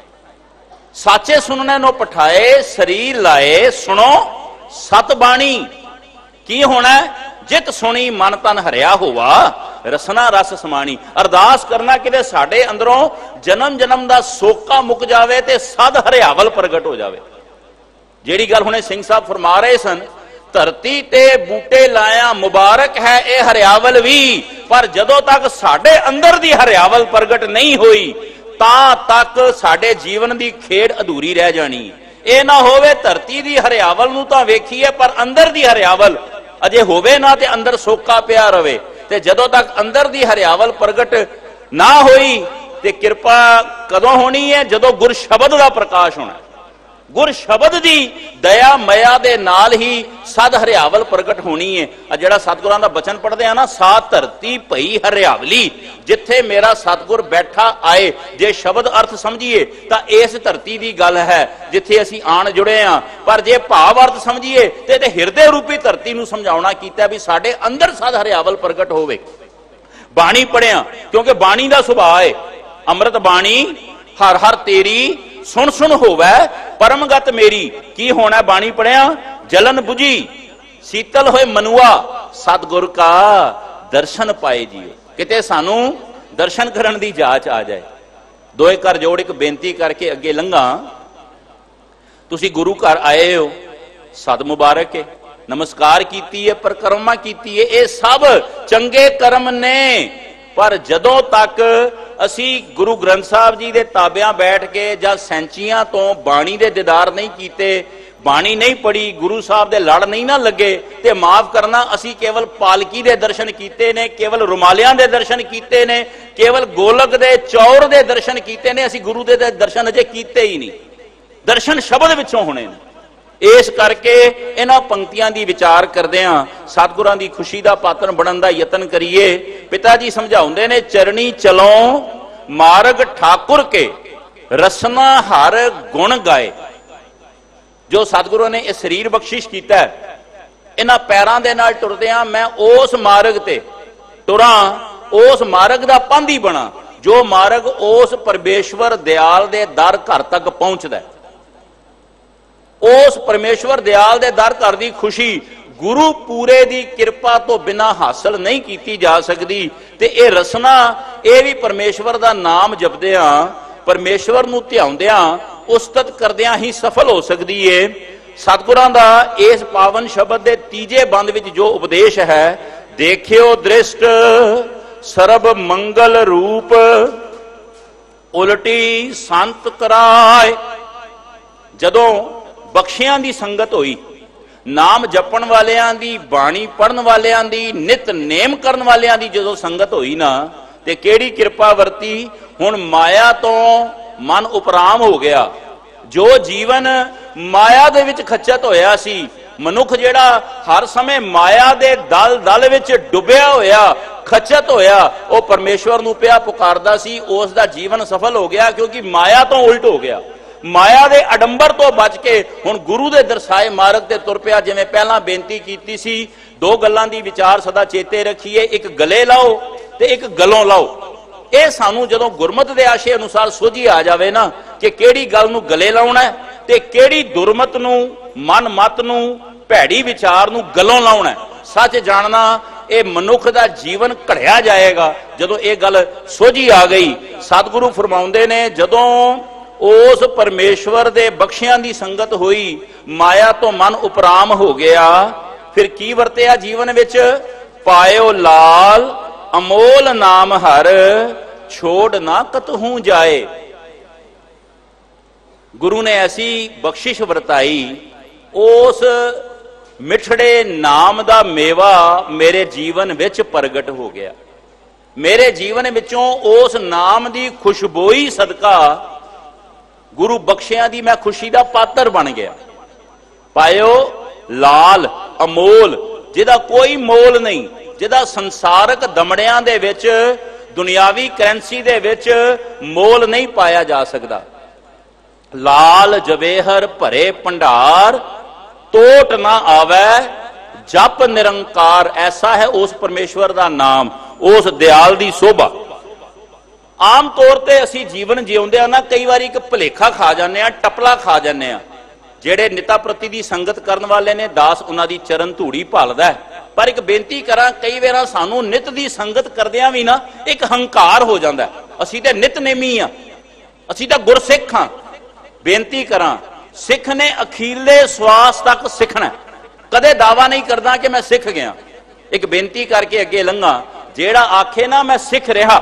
साचे सुनने नो पठाए, शरीर लाए सुनो सतबाणी। की होना? जित सुनी मन तन हरिया होवा, रसना रस समाणी। अरदास करना कि साडे अंदरों जन्म जन्म दा सोका मुक जावे ते सद हरियावल प्रगट हो जावे। जेड़ी गल हुणे सिंह साहब फरमा रहे सन, धरती ते बूटे लाया मुबारक है ए हरियावल भी, पर जदों तक साडे अंदर दी हरियावल प्रगट नहीं होई, तां तक साडे जीवन दी खेड अधूरी रह जानी। ए ना होवे धरती दी हरियावल नूं तां वेखीए, पर अंदर दी हरियावल अजे होवे ना, ते अंदर सोका पिया रवे। ते जदों तक अंदर दी हरियावल प्रगट ना होई, ते किरपा कदों होनी है? जदों गुर शबद दा प्रकाश होना। गुर शबद दी दया मया दे नाल ही सद हरियावल प्रगट होनी है। आ जिहड़ा सतगुरां दा बचन पढ़दे आ ना, सा धरती भई हरियावली, जिथे मेरा सतगुर बैठा आए। जे शब्द अर्थ समझिए तां इस धरती दी गल है जिथे असीं आण जुड़े आ, पर जे भाव अर्थ समझिए ते ते हिरदे रूपी धरती नूं समझाउणा कीता भी साडे अंदर सद हरियावल प्रगट होवे। बाणी पढ़िया, क्योंकि बाणी दा सुभाव है अमृत बाणी हर हर तेरी सुन सुन होवे परमगत मेरी। की होना? बाणी पढ़िया, जलन बुझी शीतल होए मनुआ, सतगुर का दर्शन पाए जियो। किते सानू दर्शन करन दी जाच आ जाए। दोए कर जोड़ एक बेनती करके अगे लंघा। तुसी गुरु घर आए हो, सद मुबारक है, नमस्कार कीती है, परिक्रमा कीती है, ये सब चंगे कर्म ने। पर जदों तक असी गुरु ग्रंथ साहब जी दे ताबियां बैठ के जां सैंचियां तो बाणी दे दीदार नहीं कीते, बाणी नहीं पढ़ी, गुरु साहब दे लड़ नहीं ना लगे, ते माफ करना असी केवल पालकी दे दर्शन कीते ने, केवल रुमालियां दे दर्शन कीते ने, केवल गोलक दे चौर दे दर्शन कीते ने, असी गुरु दे दर्शन अजे कीते ही नहीं। दर्शन शब्द विचों होने ने। इस करके इन्हां पंक्तियां दी विचार करदियां सतगुरां दी खुशी दा पात्र बनन दा यतन करिए। पिता जी समझाउंदे ने, चरणी चलो मार्ग ठाकुर के, रसना हर गुण गाए। जो सतगुरु ने इस शरीर बख्शिश कीता है, इन्हां पैरां दे नाल टुरदियां मैं उस मार्ग ते टुरां, उस मार्ग दा पांधी बना जो मार्ग उस परमेश्वर दयाल दे दर घर तक पहुंचदा है। उस परमेश्वर दयाल दे दर घर दी खुशी गुरु पूरे दी किरपा तो बिना हासिल नहीं की जा सकती। ते ये रसना ये भी परमेश्वर दा नाम जपदियां, परमेश्वर नूं ध्याउंदियां, उस्तत करदियां ही सफल हो सकती है। सतगुरां दा इस पावन शब्द दे तीजे बंद विच जो उपदेश है, देखियो दृष्ट सरब मंगल रूप, उलटी संत कराए। जदों ਬਖਸ਼ਿਆਂ ਦੀ ਸੰਗਤ ਹੋਈ, ਨਾਮ ਜਪਣ ਵਾਲਿਆਂ ਦੀ, ਬਾਣੀ ਪੜਨ ਵਾਲਿਆਂ ਦੀ, ਨਿਤ ਨੇਮ ਕਰਨ ਵਾਲਿਆਂ ਦੀ ਜਦੋਂ ਸੰਗਤ ਹੋਈ ਨਾ, ਤੇ ਕਿਹੜੀ ਕਿਰਪਾ ਵਰਤੀ। ਹੁਣ ਮਾਇਆ ਤੋਂ ਮਨ ਉਪਰਾਮ ਹੋ ਗਿਆ। ਜੋ ਜੀਵਨ ਮਾਇਆ ਦੇ ਵਿੱਚ ਖੱਚਤ ਹੋਇਆ ਸੀ, ਮਨੁੱਖ ਜਿਹੜਾ ਹਰ ਸਮੇਂ ਮਾਇਆ ਦੇ ਦਲ ਦਲ ਵਿੱਚ ਡੁੱਬਿਆ ਹੋਇਆ, ਖੱਚਤ ਹੋਇਆ, ਉਹ ਪਰਮੇਸ਼ਵਰ ਨੂੰ ਪਿਆ ਪੁਕਾਰਦਾ ਸੀ, ਉਸ ਦਾ ਜੀਵਨ ਸਫਲ ਹੋ ਗਿਆ, ਕਿਉਂਕਿ ਮਾਇਆ ਤੋਂ ਉਲਟ ਹੋ ਗਿਆ। ਮਾਇਆ ਦੇ ਅਡੰਬਰ ਤੋਂ ਬਚ ਕੇ ਹੁਣ ਗੁਰੂ ਦੇ ਦਰਸਾਏ ਮਾਰਗ ਤੇ ਤੁਰ ਪਿਆ। ਜਿਵੇਂ ਪਹਿਲਾਂ ਬੇਨਤੀ ਕੀਤੀ ਸੀ, ਦੋ ਗੱਲਾਂ ਦੀ ਵਿਚਾਰ ਸਦਾ ਚੇਤੇ ਰੱਖੀਏ, ਇੱਕ ਗਲੇ ਲਾਓ ਤੇ ਇੱਕ ਗਲੋਂ ਲਾਓ। ਇਹ ਸਾਨੂੰ ਜਦੋਂ ਗੁਰਮਤਿ ਦੇ ਆਸ਼ੇ ਅਨੁਸਾਰ ਸੋਝੀ ਆ ਜਾਵੇ ਨਾ, ਕਿ ਕਿਹੜੀ ਗੱਲ ਨੂੰ ਗਲੇ ਲਾਉਣਾ ਤੇ ਕਿਹੜੀ ਦੁਰਮਤ ਨੂੰ, ਮਨ ਮਤ ਨੂੰ, ਭੈੜੀ ਵਿਚਾਰ ਨੂੰ ਗਲੋਂ ਲਾਉਣਾ, ਸੱਚ ਜਾਣਨਾ, ਇਹ ਮਨੁੱਖ ਦਾ ਜੀਵਨ ਘੜਿਆ ਜਾਏਗਾ ਜਦੋਂ ਇਹ ਗੱਲ ਸੋਝੀ ਆ ਗਈ। ਸਤਿਗੁਰੂ ਫਰਮਾਉਂਦੇ ਨੇ, ਜਦੋਂ ਉਸ ਪਰਮੇਸ਼ਵਰ ਦੇ ਬਖਸ਼ਿਆਂ ਦੀ ਸੰਗਤ ਹੋਈ, ਮਾਇਆ ਤੋਂ ਮਨ ਉਪਰਾਮ ਹੋ ਗਿਆ, ਫਿਰ ਕੀ ਵਰਤਿਆ ਜੀਵਨ ਵਿੱਚ? ਪਾਇਓ ਲਾਲ ਅਮੋਲ ਨਾਮ ਹਰ, ਛੋੜ ਨਾ ਕਤਹੂ ਜਾਏ। ਗੁਰੂ ਨੇ ਐਸੀ ਬਖਸ਼ਿਸ਼ ਵਰਤਾਈ, ਉਸ ਮਿੱਠੜੇ ਨਾਮ ਦਾ ਮੇਵਾ ਮੇਰੇ ਜੀਵਨ ਵਿੱਚ ਪ੍ਰਗਟ ਹੋ ਗਿਆ। ਮੇਰੇ ਜੀਵਨ ਵਿੱਚੋਂ ਉਸ ਨਾਮ ਦੀ ਖੁਸ਼ਬੋਈ ਸਦਕਾ ਗੁਰੂ ਬਖਸ਼ਿਆਂ ਦੀ ਮੈਂ ਖੁਸ਼ੀ ਦਾ ਪਾਤਰ ਬਣ ਗਿਆ। ਪਾਇਓ ਲਾਲ ਅਮੋਲ, ਜਿਹਦਾ ਕੋਈ ਮੋਲ ਨਹੀਂ, ਜਿਹਦਾ ਸੰਸਾਰਕ ਦਮੜਿਆਂ ਦੇ ਵਿੱਚ, ਦੁਨਿਆਵੀ ਕਰੰਸੀ ਦੇ ਵਿੱਚ ਮੋਲ ਨਹੀਂ ਪਾਇਆ ਜਾ ਸਕਦਾ। ਲਾਲ ਜਵੇਹਰ ਭਰੇ ਭੰਡਾਰ, ਟੋਟ ਨਾ ਆਵੇ ਜਪ ਨਿਰੰਕਾਰ। ਐਸਾ ਹੈ ਉਸ ਪਰਮੇਸ਼ਵਰ ਦਾ ਨਾਮ, ਉਸ ਦਿਆਲ ਦੀ ਸੋਭਾ। ਆਮ ਤੌਰ ਤੇ ਅਸੀਂ ਜੀਵਨ ਜਿਉਂਦੇ ਆ ਨਾ, ਕਈ ਵਾਰੀ ਇੱਕ ਭੁਲੇਖਾ ਖਾ ਜਾਂਦੇ ਆ, ਟਪਲਾ ਖਾ ਜਾਂਦੇ ਆ। ਜਿਹੜੇ ਨਿਤਾ ਪ੍ਰਤੀ ਦੀ ਸੰਗਤ ਕਰਨ ਵਾਲੇ ਨੇ, ਦਾਸ ਉਹਨਾਂ ਦੀ ਚਰਨ ਧੂੜੀ ਭਾਲਦਾ। ਪਰ ਇੱਕ ਬੇਨਤੀ ਕਰਾਂ, ਕਈ ਵਾਰ ਸਾਨੂੰ ਨਿਤ ਦੀ ਸੰਗਤ ਕਰਦਿਆਂ ਵੀ ਨਾ ਇੱਕ ਹੰਕਾਰ ਹੋ ਜਾਂਦਾ, ਅਸੀਂ ਤੇ ਨਿਤਨੇਮੀ ਆ, ਅਸੀਂ ਤਾਂ ਗੁਰਸਿੱਖ ਹਾਂ। ਬੇਨਤੀ ਕਰਾਂ, ਸਿੱਖ ਨੇ ਅਖੀਰਲੇ ਸਵਾਸ ਤੱਕ ਸਿੱਖਣਾ, ਕਦੇ ਦਾਵਾ ਨਹੀਂ ਕਰਦਾ ਕਿ ਮੈਂ ਸਿੱਖ ਗਿਆ। ਇੱਕ ਬੇਨਤੀ ਕਰਕੇ ਅੱਗੇ ਲੰਘਾਂ, ਜਿਹੜਾ ਆਖੇ ਨਾ ਮੈਂ ਸਿੱਖ ਰਿਹਾ,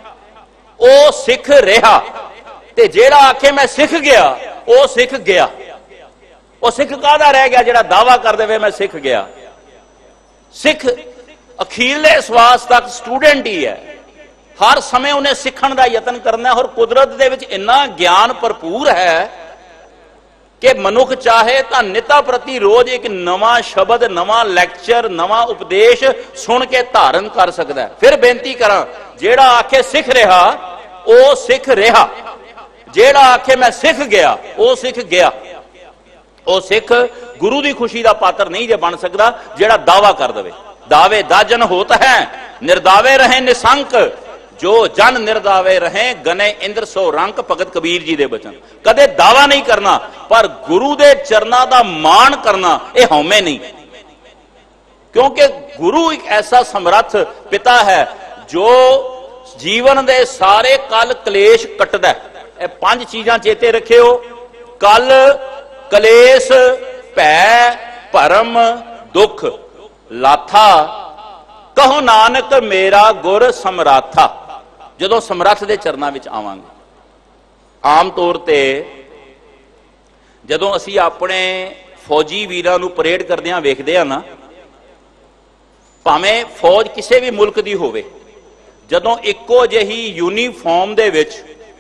ਉਹ ਸਿੱਖ ਰਿਹਾ, ਤੇ ਜਿਹੜਾ ਆਖੇ ਮੈਂ ਸਿੱਖ ਗਿਆ, ਉਹ ਸਿੱਖ ਗਿਆ। ਉਹ ਸਿੱਖ ਕਾਹਦਾ ਰਹਿ ਗਿਆ ਜਿਹੜਾ ਦਾਵਾ ਕਰ ਦੇਵੇ ਮੈਂ ਸਿੱਖ ਗਿਆ? ਸਿੱਖ ਅਖੀਰਲੇ ਸਵਾਸ ਤੱਕ ਸਟੂਡੈਂਟ ਹੀ ਹੈ, ਹਰ ਸਮੇਂ ਉਹਨੇ ਸਿੱਖਣ ਦਾ ਯਤਨ ਕਰਨਾ। ਔਰ ਕੁਦਰਤ ਦੇ ਵਿੱਚ ਇੰਨਾ ਗਿਆਨ ਭਰਪੂਰ ਹੈ ਕਿ ਮਨੁੱਖ ਚਾਹੇ ਤਾਂ ਨਿਤਾ ਪ੍ਰਤੀ ਰੋਜ਼ ਇੱਕ ਨਵਾਂ ਸ਼ਬਦ, ਨਵਾਂ ਲੈਕਚਰ, ਨਵਾਂ ਉਪਦੇਸ਼ ਸੁਣ ਕੇ ਧਾਰਨ ਕਰ ਸਕਦਾ ਹੈ। ਫਿਰ ਬੇਨਤੀ ਕਰਾਂ, ਜਿਹੜਾ ਆਖੇ ਸਿੱਖ ਰਿਹਾ, ਉਹ ਸਿੱਖ ਰਿਹਾ। ਜਿਹੜਾ ਆਖੇ ਮੈਂ ਸਿੱਖ ਗਿਆ, ਉਹ ਸਿੱਖ ਗਿਆ। ਉਹ ਸਿੱਖ ਗੁਰੂ ਦੀ ਖੁਸ਼ੀ ਦਾ ਪਾਤਰ ਨਹੀਂ ਜੇ ਬਣ ਸਕਦਾ ਜਿਹੜਾ ਦਾਵਾ ਕਰ ਦੇਵੇ। ਦਾਵੇ ਦਾਜਨ ਹੋਤ ਹੈ, ਨਿਰਦਾਵੇ ਰਹੇ ਨਿਸੰਕ, ਜੋ ਜਨ ਨਿਰਦਾਵੇ ਰਹੇ ਗਨੇ ਇੰਦਰ ਸੋ ਰੰਕ। ਭਗਤ ਕਬੀਰ ਜੀ ਦੇ ਬਚਨ। ਕਦੇ ਦਾਵਾ ਨਹੀਂ ਕਰਨਾ, ਪਰ ਗੁਰੂ ਦੇ ਚਰਨਾਂ ਦਾ ਮਾਣ ਕਰਨਾ, ਇਹ ਹਉਮੈ ਨਹੀਂ। ਕਿਉਂਕਿ ਗੁਰੂ ਇੱਕ ਐਸਾ ਸਮਰੱਥ ਪਿਤਾ ਹੈ ਜੋ ਜੀਵਨ ਦੇ ਸਾਰੇ ਕਲ ਕਲੇਸ਼ ਕੱਟਦਾ। ਇਹ ਪੰਜ ਚੀਜ਼ਾਂ ਚੇਤੇ ਰੱਖਿਓ: ਕਲ, ਕਲੇਸ਼, ਭੈ, ਭਰਮ, ਦੁੱਖ, ਲਾਥਾ। ਕਹੋ ਨਾਨਕ ਮੇਰਾ ਗੁਰ ਸਮਰਾਥਾ। ਜਦੋਂ ਸਮਰੱਥ ਦੇ ਚਰਨਾਂ ਵਿੱਚ ਆਵਾਂਗੇ, ਆਮ ਤੌਰ ਤੇ ਜਦੋਂ ਅਸੀਂ ਆਪਣੇ ਫੌਜੀ ਵੀਰਾਂ ਨੂੰ ਪਰੇਡ ਕਰਦਿਆਂ ਵੇਖਦੇ ਆ ਨਾ, ਭਾਵੇਂ ਫੌਜ ਕਿਸੇ ਵੀ ਮੁਲਕ ਦੀ ਹੋਵੇ, ਜਦੋਂ ਇੱਕੋ ਜਿਹੀ ਯੂਨੀਫਾਰਮ ਦੇ ਵਿੱਚ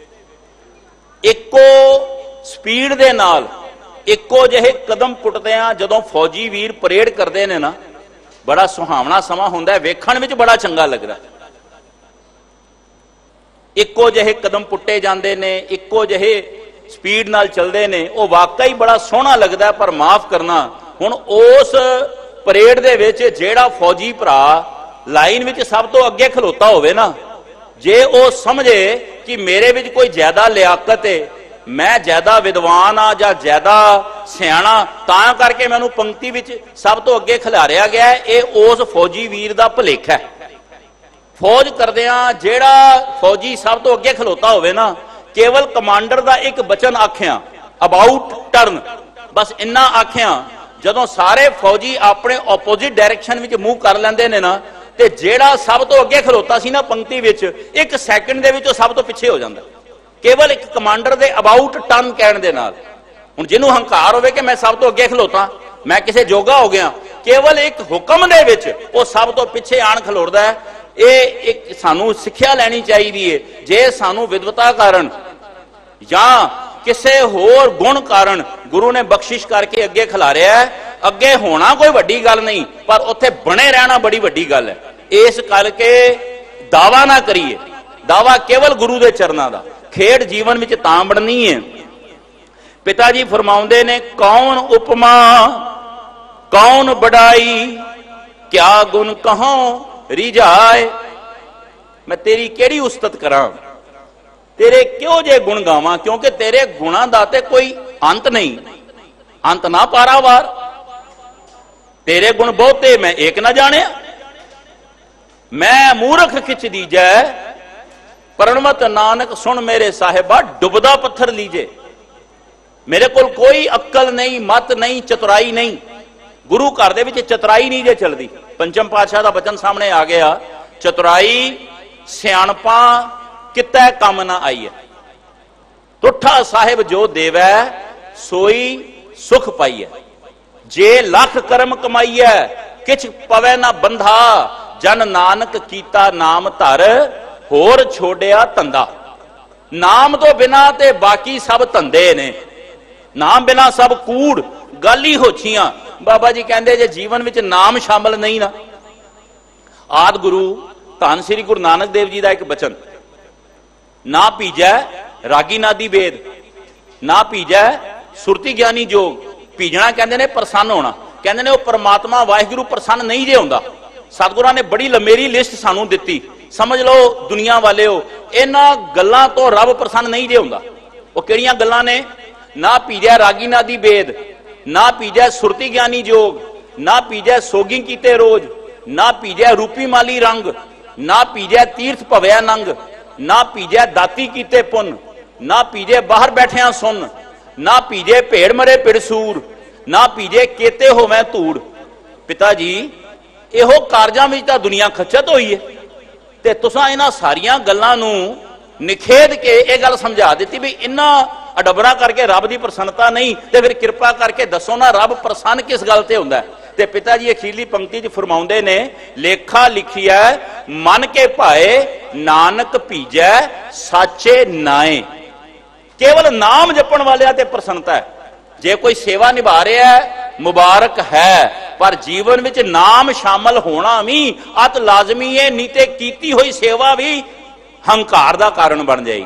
ਇੱਕੋ ਸਪੀਡ ਦੇ ਨਾਲ ਇੱਕੋ ਜਿਹੇ ਕਦਮ ਪੁੱਟਦੇ ਆ, ਜਦੋਂ ਫੌਜੀ ਵੀਰ ਪਰੇਡ ਕਰਦੇ ਨੇ ਨਾ, ਬੜਾ ਸੁਹਾਵਣਾ ਸਮਾਂ ਹੁੰਦਾ ਹੈ, ਵੇਖਣ ਵਿੱਚ ਬੜਾ ਚੰਗਾ ਲੱਗਦਾ। ਇੱਕੋ ਜਿਹੇ ਕਦਮ ਪੁੱਟੇ ਜਾਂਦੇ ਨੇ, ਇੱਕੋ ਜਿਹੇ ਸਪੀਡ ਨਾਲ ਚੱਲਦੇ ਨੇ, ਉਹ ਵਾਕਈ ਬੜਾ ਸੋਹਣਾ ਲੱਗਦਾ। ਪਰ ਮਾਫ ਕਰਨਾ, ਹੁਣ ਉਸ ਪਰੇਡ ਦੇ ਵਿੱਚ ਜਿਹੜਾ ਫੌਜੀ ਭਰਾ ਲਾਈਨ ਵਿੱਚ ਸਭ ਤੋਂ ਅੱਗੇ ਖਲੋਤਾ ਹੋਵੇ ਨਾ, ਜੇ ਉਹ ਸਮਝੇ ਕਿ ਮੇਰੇ ਵਿੱਚ ਕੋਈ ਜ਼ਿਆਦਾ ਲਿਆਕਤ ਹੈ, ਮੈਂ ਜ਼ਿਆਦਾ ਵਿਦਵਾਨ ਆ ਜਾਂ ਜ਼ਿਆਦਾ ਸਿਆਣਾ, ਤਾਂ ਕਰਕੇ ਮੈਨੂੰ ਪੰਕਤੀ ਵਿੱਚ ਸਭ ਤੋਂ ਅੱਗੇ ਖਿਲਾਰਿਆ ਗਿਆ, ਇਹ ਉਸ ਫੌਜੀ ਵੀਰ ਦਾ ਭੁਲੇਖਾ ਹੈ। ਫੌਜ ਕਰਦਿਆਂ ਜਿਹੜਾ ਫੌਜੀ ਸਭ ਤੋਂ ਅੱਗੇ ਖਲੋਤਾ ਹੋਵੇ ਨਾ, ਕੇਵਲ ਕਮਾਂਡਰ ਦਾ ਇੱਕ ਬਚਨ ਆਖਿਆ, ਅਬਾਊਟ ਟਰਨ, ਬਸ ਇੰਨਾ ਆਖਿਆ, ਜਦੋਂ ਸਾਰੇ ਫੌਜੀ ਆਪਣੇ ਆਪੋਜ਼ਿਟ ਡਾਇਰੈਕਸ਼ਨ ਵਿੱਚ ਮੂਵ ਕਰ ਲੈਂਦੇ ਨੇ ਨਾ, ਤੇ ਜਿਹੜਾ ਸਭ ਤੋਂ ਅੱਗੇ ਖਲੋਤਾ ਸੀ ਨਾ ਪੰਕਤੀ ਵਿੱਚ, ਇੱਕ ਸੈਕਿੰਡ ਦੇ ਵਿੱਚ ਉਹ ਸਭ ਤੋਂ ਪਿੱਛੇ ਹੋ ਜਾਂਦਾ, ਕੇਵਲ ਇੱਕ ਕਮਾਂਡਰ ਦੇ ਅਬਾਊਟ ਟਰਨ ਕਹਿਣ ਦੇ ਨਾਲ। ਹੁਣ ਜਿਹਨੂੰ ਹੰਕਾਰ ਹੋਵੇ ਕਿ ਮੈਂ ਸਭ ਤੋਂ ਅੱਗੇ ਖਲੋਤਾ, ਮੈਂ ਕਿਸੇ ਜੋਗਾ ਹੋ ਗਿਆ, ਕੇਵਲ ਇੱਕ ਹੁਕਮ ਦੇ ਵਿੱਚ ਉਹ ਸਭ ਤੋਂ ਪਿੱਛੇ ਆਣ ਖਲੋੜਦਾ ਹੈ। ਇਹ ਇੱਕ ਸਾਨੂੰ ਸਿੱਖਿਆ ਲੈਣੀ ਚਾਹੀਦੀ ਹੈ। ਜੇ ਸਾਨੂੰ ਵਿਦਵਤਾ ਕਾਰਨ ਜਾਂ ਕਿਸੇ ਹੋਰ ਗੁਣ ਕਾਰਨ ਗੁਰੂ ਨੇ ਬਖਸ਼ਿਸ਼ ਕਰਕੇ ਅੱਗੇ ਖਿਲਾਰਿਆ ਹੈ, ਅੱਗੇ ਹੋਣਾ ਕੋਈ ਵੱਡੀ ਗੱਲ ਨਹੀਂ, ਪਰ ਉੱਥੇ ਬਣੇ ਰਹਿਣਾ ਬੜੀ ਵੱਡੀ ਗੱਲ ਹੈ। ਇਸ ਕਰਕੇ ਦਾਵਾ ਨਾ ਕਰੀਏ, ਦਾਵਾ ਕੇਵਲ ਗੁਰੂ ਦੇ ਚਰਨਾਂ ਦਾ। ਖੇਡ ਜੀਵਨ ਵਿੱਚ ਤਾਂ ਬਣਨੀ ਹੈ। ਪਿਤਾ ਜੀ ਫਰਮਾਉਂਦੇ ਨੇ, ਕੌਣ ਉਪਮਾ ਕੌਣ ਬੜਾਈ, ਕਿਆ ਗੁਣ ਕਹੋਂ ਰਿਝਾਏ। ਮੈਂ ਤੇਰੀ ਕਿਹੜੀ ਉਸਤਤ ਕਰਾਂ, ਤੇਰੇ ਕਿਉਂ ਜੇ ਗੁਣ ਗਾਵਾਂ, ਕਿਉਂਕਿ ਤੇਰੇ ਗੁਣਾਂ ਦਾ ਤੇ ਕੋਈ ਅੰਤ ਨਹੀਂ, ਅੰਤ ਨਾ ਪਾਰਾਵਾਰ। ਤੇਰੇ ਗੁਣ ਬਹੁਤੇ ਮੈਂ ਏਕ ਨਾ ਜਾਣਿਆ। ਮੈਂ ਮੂਰਖ ਖਿੱਚ ਦੀਜੈ, ਪ੍ਰਣਮਤ ਨਾਨਕ ਸੁਣ ਮੇਰੇ ਸਾਹਿਬਾ, ਡੁੱਬਦਾ ਪੱਥਰ ਲੀਜੇ। ਮੇਰੇ ਕੋਲ ਕੋਈ ਅਕਲ ਨਹੀਂ, ਮਤ ਨਹੀਂ, ਚਤੁਰਾਈ ਨਹੀਂ। ਗੁਰੂ ਘਰ ਦੇ ਵਿੱਚ ਚਤੁਰਾਈ ਨਹੀਂ ਜੇ ਚਲਦੀ। ਪੰਚਮ ਪਾਤਸ਼ਾਹ ਦਾ ਬਚਨ ਸਾਹਮਣੇ ਆ ਗਿਆ, ਚਤੁਰਾਈ ਸਿਆਣਪਾਂ ਕਿਤੈ ਕੰਮ ਨਾ ਆਈ ਹੈ। ਤੁਠਾ ਸਾਹਿਬ ਜੋ ਦੇਵੈ ਸੋਈ ਸੁਖ ਪਾਈਐ। ਜੇ ਲੱਖ ਕਰਮ ਕਮਾਈਐ ਕਿਛ ਪਵੈ ਨਾ ਬੰਧਾ, ਜਨ ਨਾਨਕ ਕੀਤਾ ਨਾਮ ਧਰ ਹੋਰ ਛੋੜਿਆ ਧੰਦਾ। ਨਾਮ ਤੋਂ ਬਿਨਾ ਤੇ ਬਾਕੀ ਸਭ ਧੰਦੇ ਨੇ, ਨਾਮ ਬਿਨਾ ਸਭ ਕੂੜ ਗਾਲੀ ਹੋਛੀਆਂ। ਬਾਬਾ ਜੀ ਕਹਿੰਦੇ ਜੇ ਜੀਵਨ ਵਿੱਚ ਨਾਮ ਸ਼ਾਮਲ ਨਹੀਂ ਨਾ। ਆਦਿ ਗੁਰੂ ਧੰਨ ਸ੍ਰੀ ਗੁਰੂ ਨਾਨਕ ਦੇਵ ਜੀ ਦਾ ਇੱਕ ਬਚਨ, ਨਾ ਭੀਜੈ ਰਾਗੀ ਨਾਦੀ ਵੇਦ, ਨਾ ਭੀਜੈ ਸੁਰਤੀ ਗਿਆਨੀ ਜੋਗ। ਭੀਜਣਾ ਕਹਿੰਦੇ ਨੇ ਪ੍ਰਸੰਨ ਹੋਣਾ, ਕਹਿੰਦੇ ਨੇ ਉਹ ਪਰਮਾਤਮਾ ਵਾਹਿਗੁਰੂ ਪ੍ਰਸੰਨ ਨਹੀਂ ਜੇ ਹੁੰਦਾ। ਸਤਿਗੁਰਾਂ ਨੇ ਬੜੀ ਲੰਮੇਰੀ ਲਿਸਟ ਸਾਨੂੰ ਦਿੱਤੀ, ਸਮਝ ਲਓ ਦੁਨੀਆ ਵਾਲਿਓ, ਇਹਨਾਂ ਗੱਲਾਂ ਤੋਂ ਰੱਬ ਪ੍ਰਸੰਨ ਨਹੀਂ ਜੇ ਹੁੰਦਾ। ਉਹ ਕਿਹੜੀਆਂ ਗੱਲਾਂ ਨੇ? ਨਾ ਭੀਜੈ ਰਾਗੀ ਨਾਦੀ ਵੇਦ, ਨਾ ਭੀਜੈ ਸੁਰਤੀ ਗਿਆਨੀ ਜੋਗ, ਨਾ ਭੀਜੈ ਸੋਗੀ ਕੀਤੇ ਰੋਜ, ਨਾ ਭੀਜੈ ਰੂਪੀ ਮਾਲੀ ਰੰਗ, ਨਾ ਭੀਜੈ ਤੀਰਥ ਭਵਿਆ ਨੰਗ, ਨਾ ਭੀਜੈ ਦਾਤੀ ਕੀਤੇ ਪੁੰਨ, ਨਾ ਭੀਜੇ ਬਾਹਰ ਬੈਠਿਆਂ ਸੁਨ, ਨਾ ਭੀਜੇ ਭੇੜ ਮਰੇ ਪਿੜਸੂਰ, ਨਾ ਭੀਜੇ ਕੇਤੇ ਹੋਵੇਂ ਧੂੜ। ਪਿਤਾ ਜੀ ਇਹੋ ਕਾਰਜਾਂ ਵਿੱਚ ਤਾਂ ਦੁਨੀਆ ਖੱਚਤ ਹੋਈ ਹੈ, ਤੇ ਤੁਸੀਂ ਇਹਨਾਂ ਸਾਰੀਆਂ ਗੱਲਾਂ ਨੂੰ ਨਿਖੇਧ ਕੇ ਇਹ ਗੱਲ ਸਮਝਾ ਦਿੱਤੀ ਵੀ ਇਹਨਾਂ ਅਡਬਰਾ ਕਰਕੇ ਰੱਬ ਦੀ ਪ੍ਰਸੰਨਤਾ ਨਹੀਂ। ਤੇ ਫਿਰ ਕਿਰਪਾ ਕਰਕੇ ਦੱਸੋ ਨਾ, ਰੱਬ ਪ੍ਰਸੰਨ ਕਿਸ ਗੱਲ ਤੇ ਹੁੰਦਾ? ਤੇ ਪਿਤਾ ਜੀ ਅਖੀਰਲੀ ਪੰਕਤੀ 'ਚ ਫਰਮਾਉਂਦੇ ਨੇ, ਲੇਖਾ ਲਿਖਿਆ ਮਨ ਕੇ ਭਾਏ ਨਾਨਕ ਭੀਜੈ ਸਾਚੇ ਨਾਏ। ਕੇਵਲ ਨਾਮ ਜਪਣ ਵਾਲਿਆਂ ਤੇ ਪ੍ਰਸੰਨਤਾ ਹੈ। ਜੇ ਕੋਈ ਸੇਵਾ ਨਿਭਾ ਰਿਹਾ ਹੈ ਮੁਬਾਰਕ ਹੈ, ਪਰ ਜੀਵਨ ਵਿੱਚ ਨਾਮ ਸ਼ਾਮਲ ਹੋਣਾ ਵੀ ਅਤ ਲਾਜ਼ਮੀ ਹੈ, ਨਹੀਂ ਤੇ ਕੀਤੀ ਹੋਈ ਸੇਵਾ ਵੀ ਹੰਕਾਰ ਦਾ ਕਾਰਨ ਬਣ ਜਾਏਗੀ।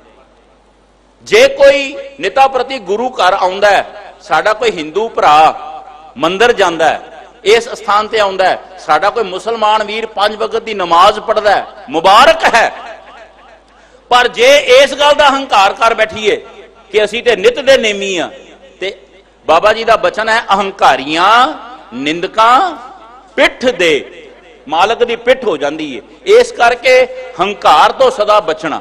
ਜੇ ਕੋਈ ਨਿਤਾ ਪ੍ਰਤੀ ਗੁਰੂ ਘਰ ਆਉਂਦਾ ਹੈ, ਸਾਡਾ ਕੋਈ ਹਿੰਦੂ ਭਰਾ ਮੰਦਰ ਜਾਂਦਾ ਹੈ, ਇਸ ਸਥਾਨ ਤੇ ਆਉਂਦਾ ਹੈ, ਸਾਡਾ ਕੋਈ ਮੁਸਲਮਾਨ ਵੀਰ ਪੰਜ ਵਕਤ ਦੀ ਨਮਾਜ਼ ਪੜ੍ਹਦਾ ਹੈ, ਮੁਬਾਰਕ ਹੈ। ਪਰ ਜੇ ਇਸ ਗੱਲ ਦਾ ਹੰਕਾਰ ਕਰ ਬੈਠੀਏ ਕਿ ਅਸੀਂ ਤੇ ਨਿਤ ਦੇ ਨੇਮੀ ਆ, ਤੇ ਬਾਬਾ ਜੀ ਦਾ ਬਚਨ ਹੈ, ਅਹੰਕਾਰੀਆਂ ਨਿੰਦਕਾਂ ਪਿੱਠ ਦੇ, ਮਾਲਕ ਦੀ ਪਿੱਠ ਹੋ ਜਾਂਦੀ ਹੈ। ਇਸ ਕਰਕੇ ਹੰਕਾਰ ਤੋਂ ਸਦਾ ਬਚਣਾ।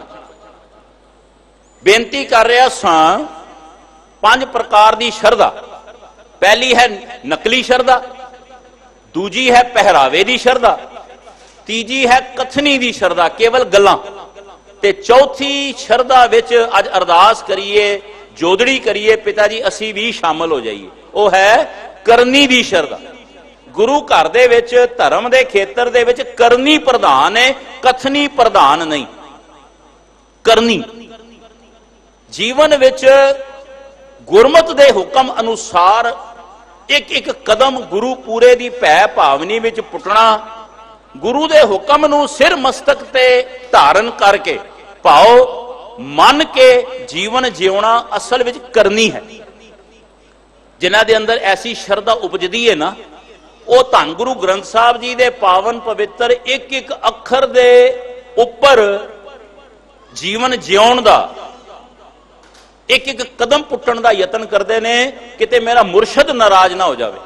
ਬੇਨਤੀ ਕਰ ਰਿਹਾ ਸਾਂ, ਪੰਜ ਪ੍ਰਕਾਰ ਦੀ ਸ਼ਰਧਾ। ਪਹਿਲੀ ਹੈ ਨਕਲੀ ਸ਼ਰਧਾ, ਦੂਜੀ ਹੈ ਪਹਿਰਾਵੇ ਦੀ ਸ਼ਰਧਾ, ਤੀਜੀ ਹੈ ਕਥਨੀ ਦੀ ਸ਼ਰਧਾ, ਕੇਵਲ ਗੱਲਾਂ, ਤੇ ਚੌਥੀ ਸ਼ਰਧਾ ਵਿੱਚ ਅੱਜ ਅਰਦਾਸ ਕਰੀਏ, ਜੋਦੜੀ ਕਰੀਏ, ਪਿਤਾ ਜੀ ਅਸੀਂ ਵੀ ਸ਼ਾਮਲ ਹੋ ਜਾਈਏ, ਉਹ ਹੈ ਕਰਨੀ ਦੀ ਸ਼ਰਧਾ। ਗੁਰੂ ਘਰ ਦੇ ਵਿੱਚ, ਧਰਮ ਦੇ ਖੇਤਰ ਦੇ ਵਿੱਚ ਕਰਨੀ ਪ੍ਰਧਾਨ ਹੈ, ਕਥਨੀ ਪ੍ਰਧਾਨ ਨਹੀਂ। ਕਰਨੀ ਜੀਵਨ ਵਿੱਚ ਗੁਰਮਤ ਦੇ ਹੁਕਮ ਅਨੁਸਾਰ ਇੱਕ ਇੱਕ ਕਦਮ ਗੁਰੂ ਪੂਰੇ ਦੀ ਭੈ ਭਾਵਨੀ ਵਿੱਚ ਪੁੱਟਣਾ, ਗੁਰੂ ਦੇ ਹੁਕਮ ਨੂੰ ਸਿਰ ਮਸਤਕ ਤੇ ਧਾਰਨ ਕਰਕੇ ਭਾਉ ਮੰਨ ਕੇ ਜੀਵਨ ਜਿਉਣਾ ਅਸਲ ਵਿੱਚ ਕਰਨੀ ਹੈ। ਜਿਨ੍ਹਾਂ ਦੇ ਅੰਦਰ ਐਸੀ ਸ਼ਰਧਾ ਉਪਜਦੀ ਹੈ ਨਾ, ਉਹ ਧੰਨ ਗੁਰੂ ਗ੍ਰੰਥ ਸਾਹਿਬ ਜੀ ਦੇ ਪਾਵਨ ਪਵਿੱਤਰ ਇੱਕ ਇੱਕ ਅੱਖਰ ਦੇ ਉੱਪਰ ਜੀਵਨ ਜਿਉਣ ਦਾ, ਇੱਕ ਇੱਕ ਕਦਮ ਪੁੱਟਣ ਦਾ ਯਤਨ ਕਰਦੇ ਨੇ, ਕਿਤੇ ਮੇਰਾ ਮੁਰਸ਼ਦ ਨਾਰਾਜ਼ ਨਾ ਹੋ ਜਾਵੇ।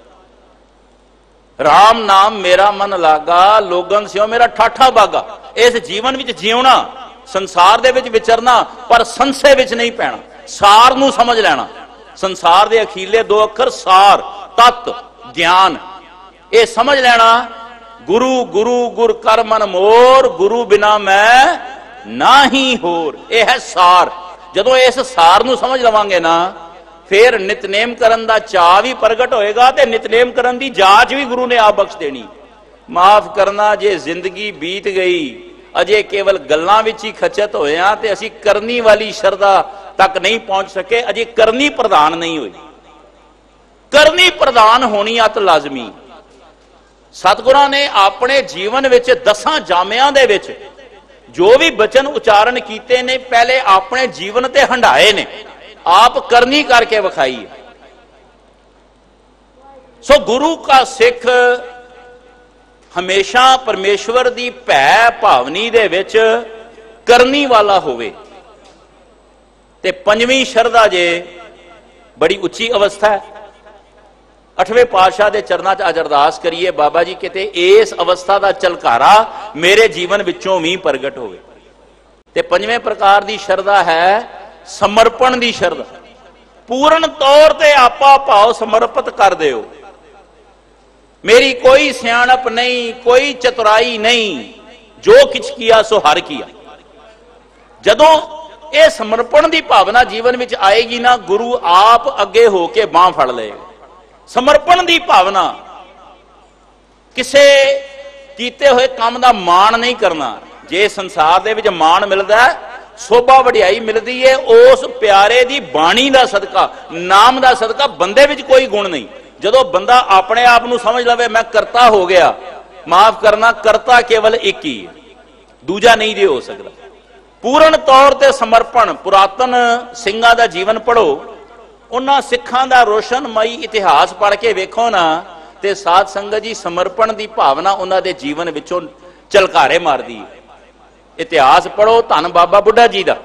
ਰਾਮ ਨਾਮ ਮੇਰਾ ਮਨ ਲਾਗਾ, ਲੋਗਨ ਸਿਓ ਮੇਰਾ ਠਾਠਾ ਬਾਗਾ। ਇਸ ਜੀਵਨ ਵਿੱਚ ਜਿਉਣਾ, ਸੰਸਾਰ ਦੇ ਵਿੱਚ ਵਿਚਰਨਾ, ਪਰ ਸੰਸੇ ਵਿੱਚ ਨਹੀਂ ਪੈਣਾ, ਸਾਰ ਨੂੰ ਸਮਝ ਲੈਣਾ। ਸੰਸਾਰ ਦੇ ਅਖੀਲੇ ਦੋ ਅੱਖਰ ਸਾਰ, ਤਤ, ਗਿਆਨ, ਇਹ ਸਮਝ ਲੈਣਾ। ਗੁਰੂ ਗੁਰੂ ਗੁਰ ਕਰ ਮਨ ਮੋਰ, ਗੁਰੂ ਬਿਨਾ ਮੈਂ ਨਾਹੀ ਹੋਰ, ਇਹ ਹੈ ਸਾਰ। ਜਦੋਂ ਇਸ ਸਾਰ ਨੂੰ ਸਮਝ ਲਵਾਂਗੇ ਨਾ, फिर नितनेम करन दा चाह भी प्रगट होएगा ते नितनेम करन दी जाच भी गुरु ने आप बख्श देनी। माफ करना जे जिंदगी बीत गई अजे केवल गल्लां विच ही खचत होए हां ते असीं करनी वाली शरदा तक नहीं पहुंच सके, अजे करनी प्रधान नहीं हुई। करनी प्रधान होनी अत लाजमी। सतगुरां ने अपने जीवन विच दसां जामियां दे विच जो भी बचन उच्चारण कीते ने पहले अपने जीवन ते हंडाए ने, आप करनी करके विखाई है। सो गुरु का सिख हमेशा परमेश्वर दी भै भावनी दे विच करनी वाला होवे। ते पंजवीं शरदा जे बड़ी उच्ची अवस्था है। अठवें पातशाह दे चरनां च अज अरदास करिए, बाबा जी किते इस अवस्था दा झलकारा मेरे जीवन विचों भी प्रगट होवे। ते पंजवें प्रकार दी शरदा है समर्पण दी शरदा। पूर्ण तौर ते आपा भाव समर्पित कर दिओ। मेरी कोई सियाणप नहीं, कोई चतुराई नहीं, जो किछ किया सो हर किया। जदों यह समर्पण की भावना जीवन में आएगी ना, गुरु आप अगे होके बांह फड़ लेगा। समर्पण की भावना, किसे कीते हुए काम का माण नहीं करना। जे संसार दे विच माण मिलदा है, शोभा वडियाई मिलती है, उस प्यारे दी बाणी दा सदका, नाम दा सदका। बंदे विच कोई गुण नहीं। जदों बंदा अपने आप नूं समझ लवे मैं करता हो गया, माफ करना करता केवल एक ही है, दूजा नहीं जे हो सकता। पूर्ण तौर ते समर्पण। पुरातन सिंघां दा जीवन पढ़ो, उन्हां सिखां दा रोशनमई इतिहास पढ़ के वेखो ना, ते साध संगत जी समर्पण दी भावना उन्हां दे जीवन विचों झलकारे मारदी है। इतिहास पढ़ो धन बाबा बुढ़ा जी का,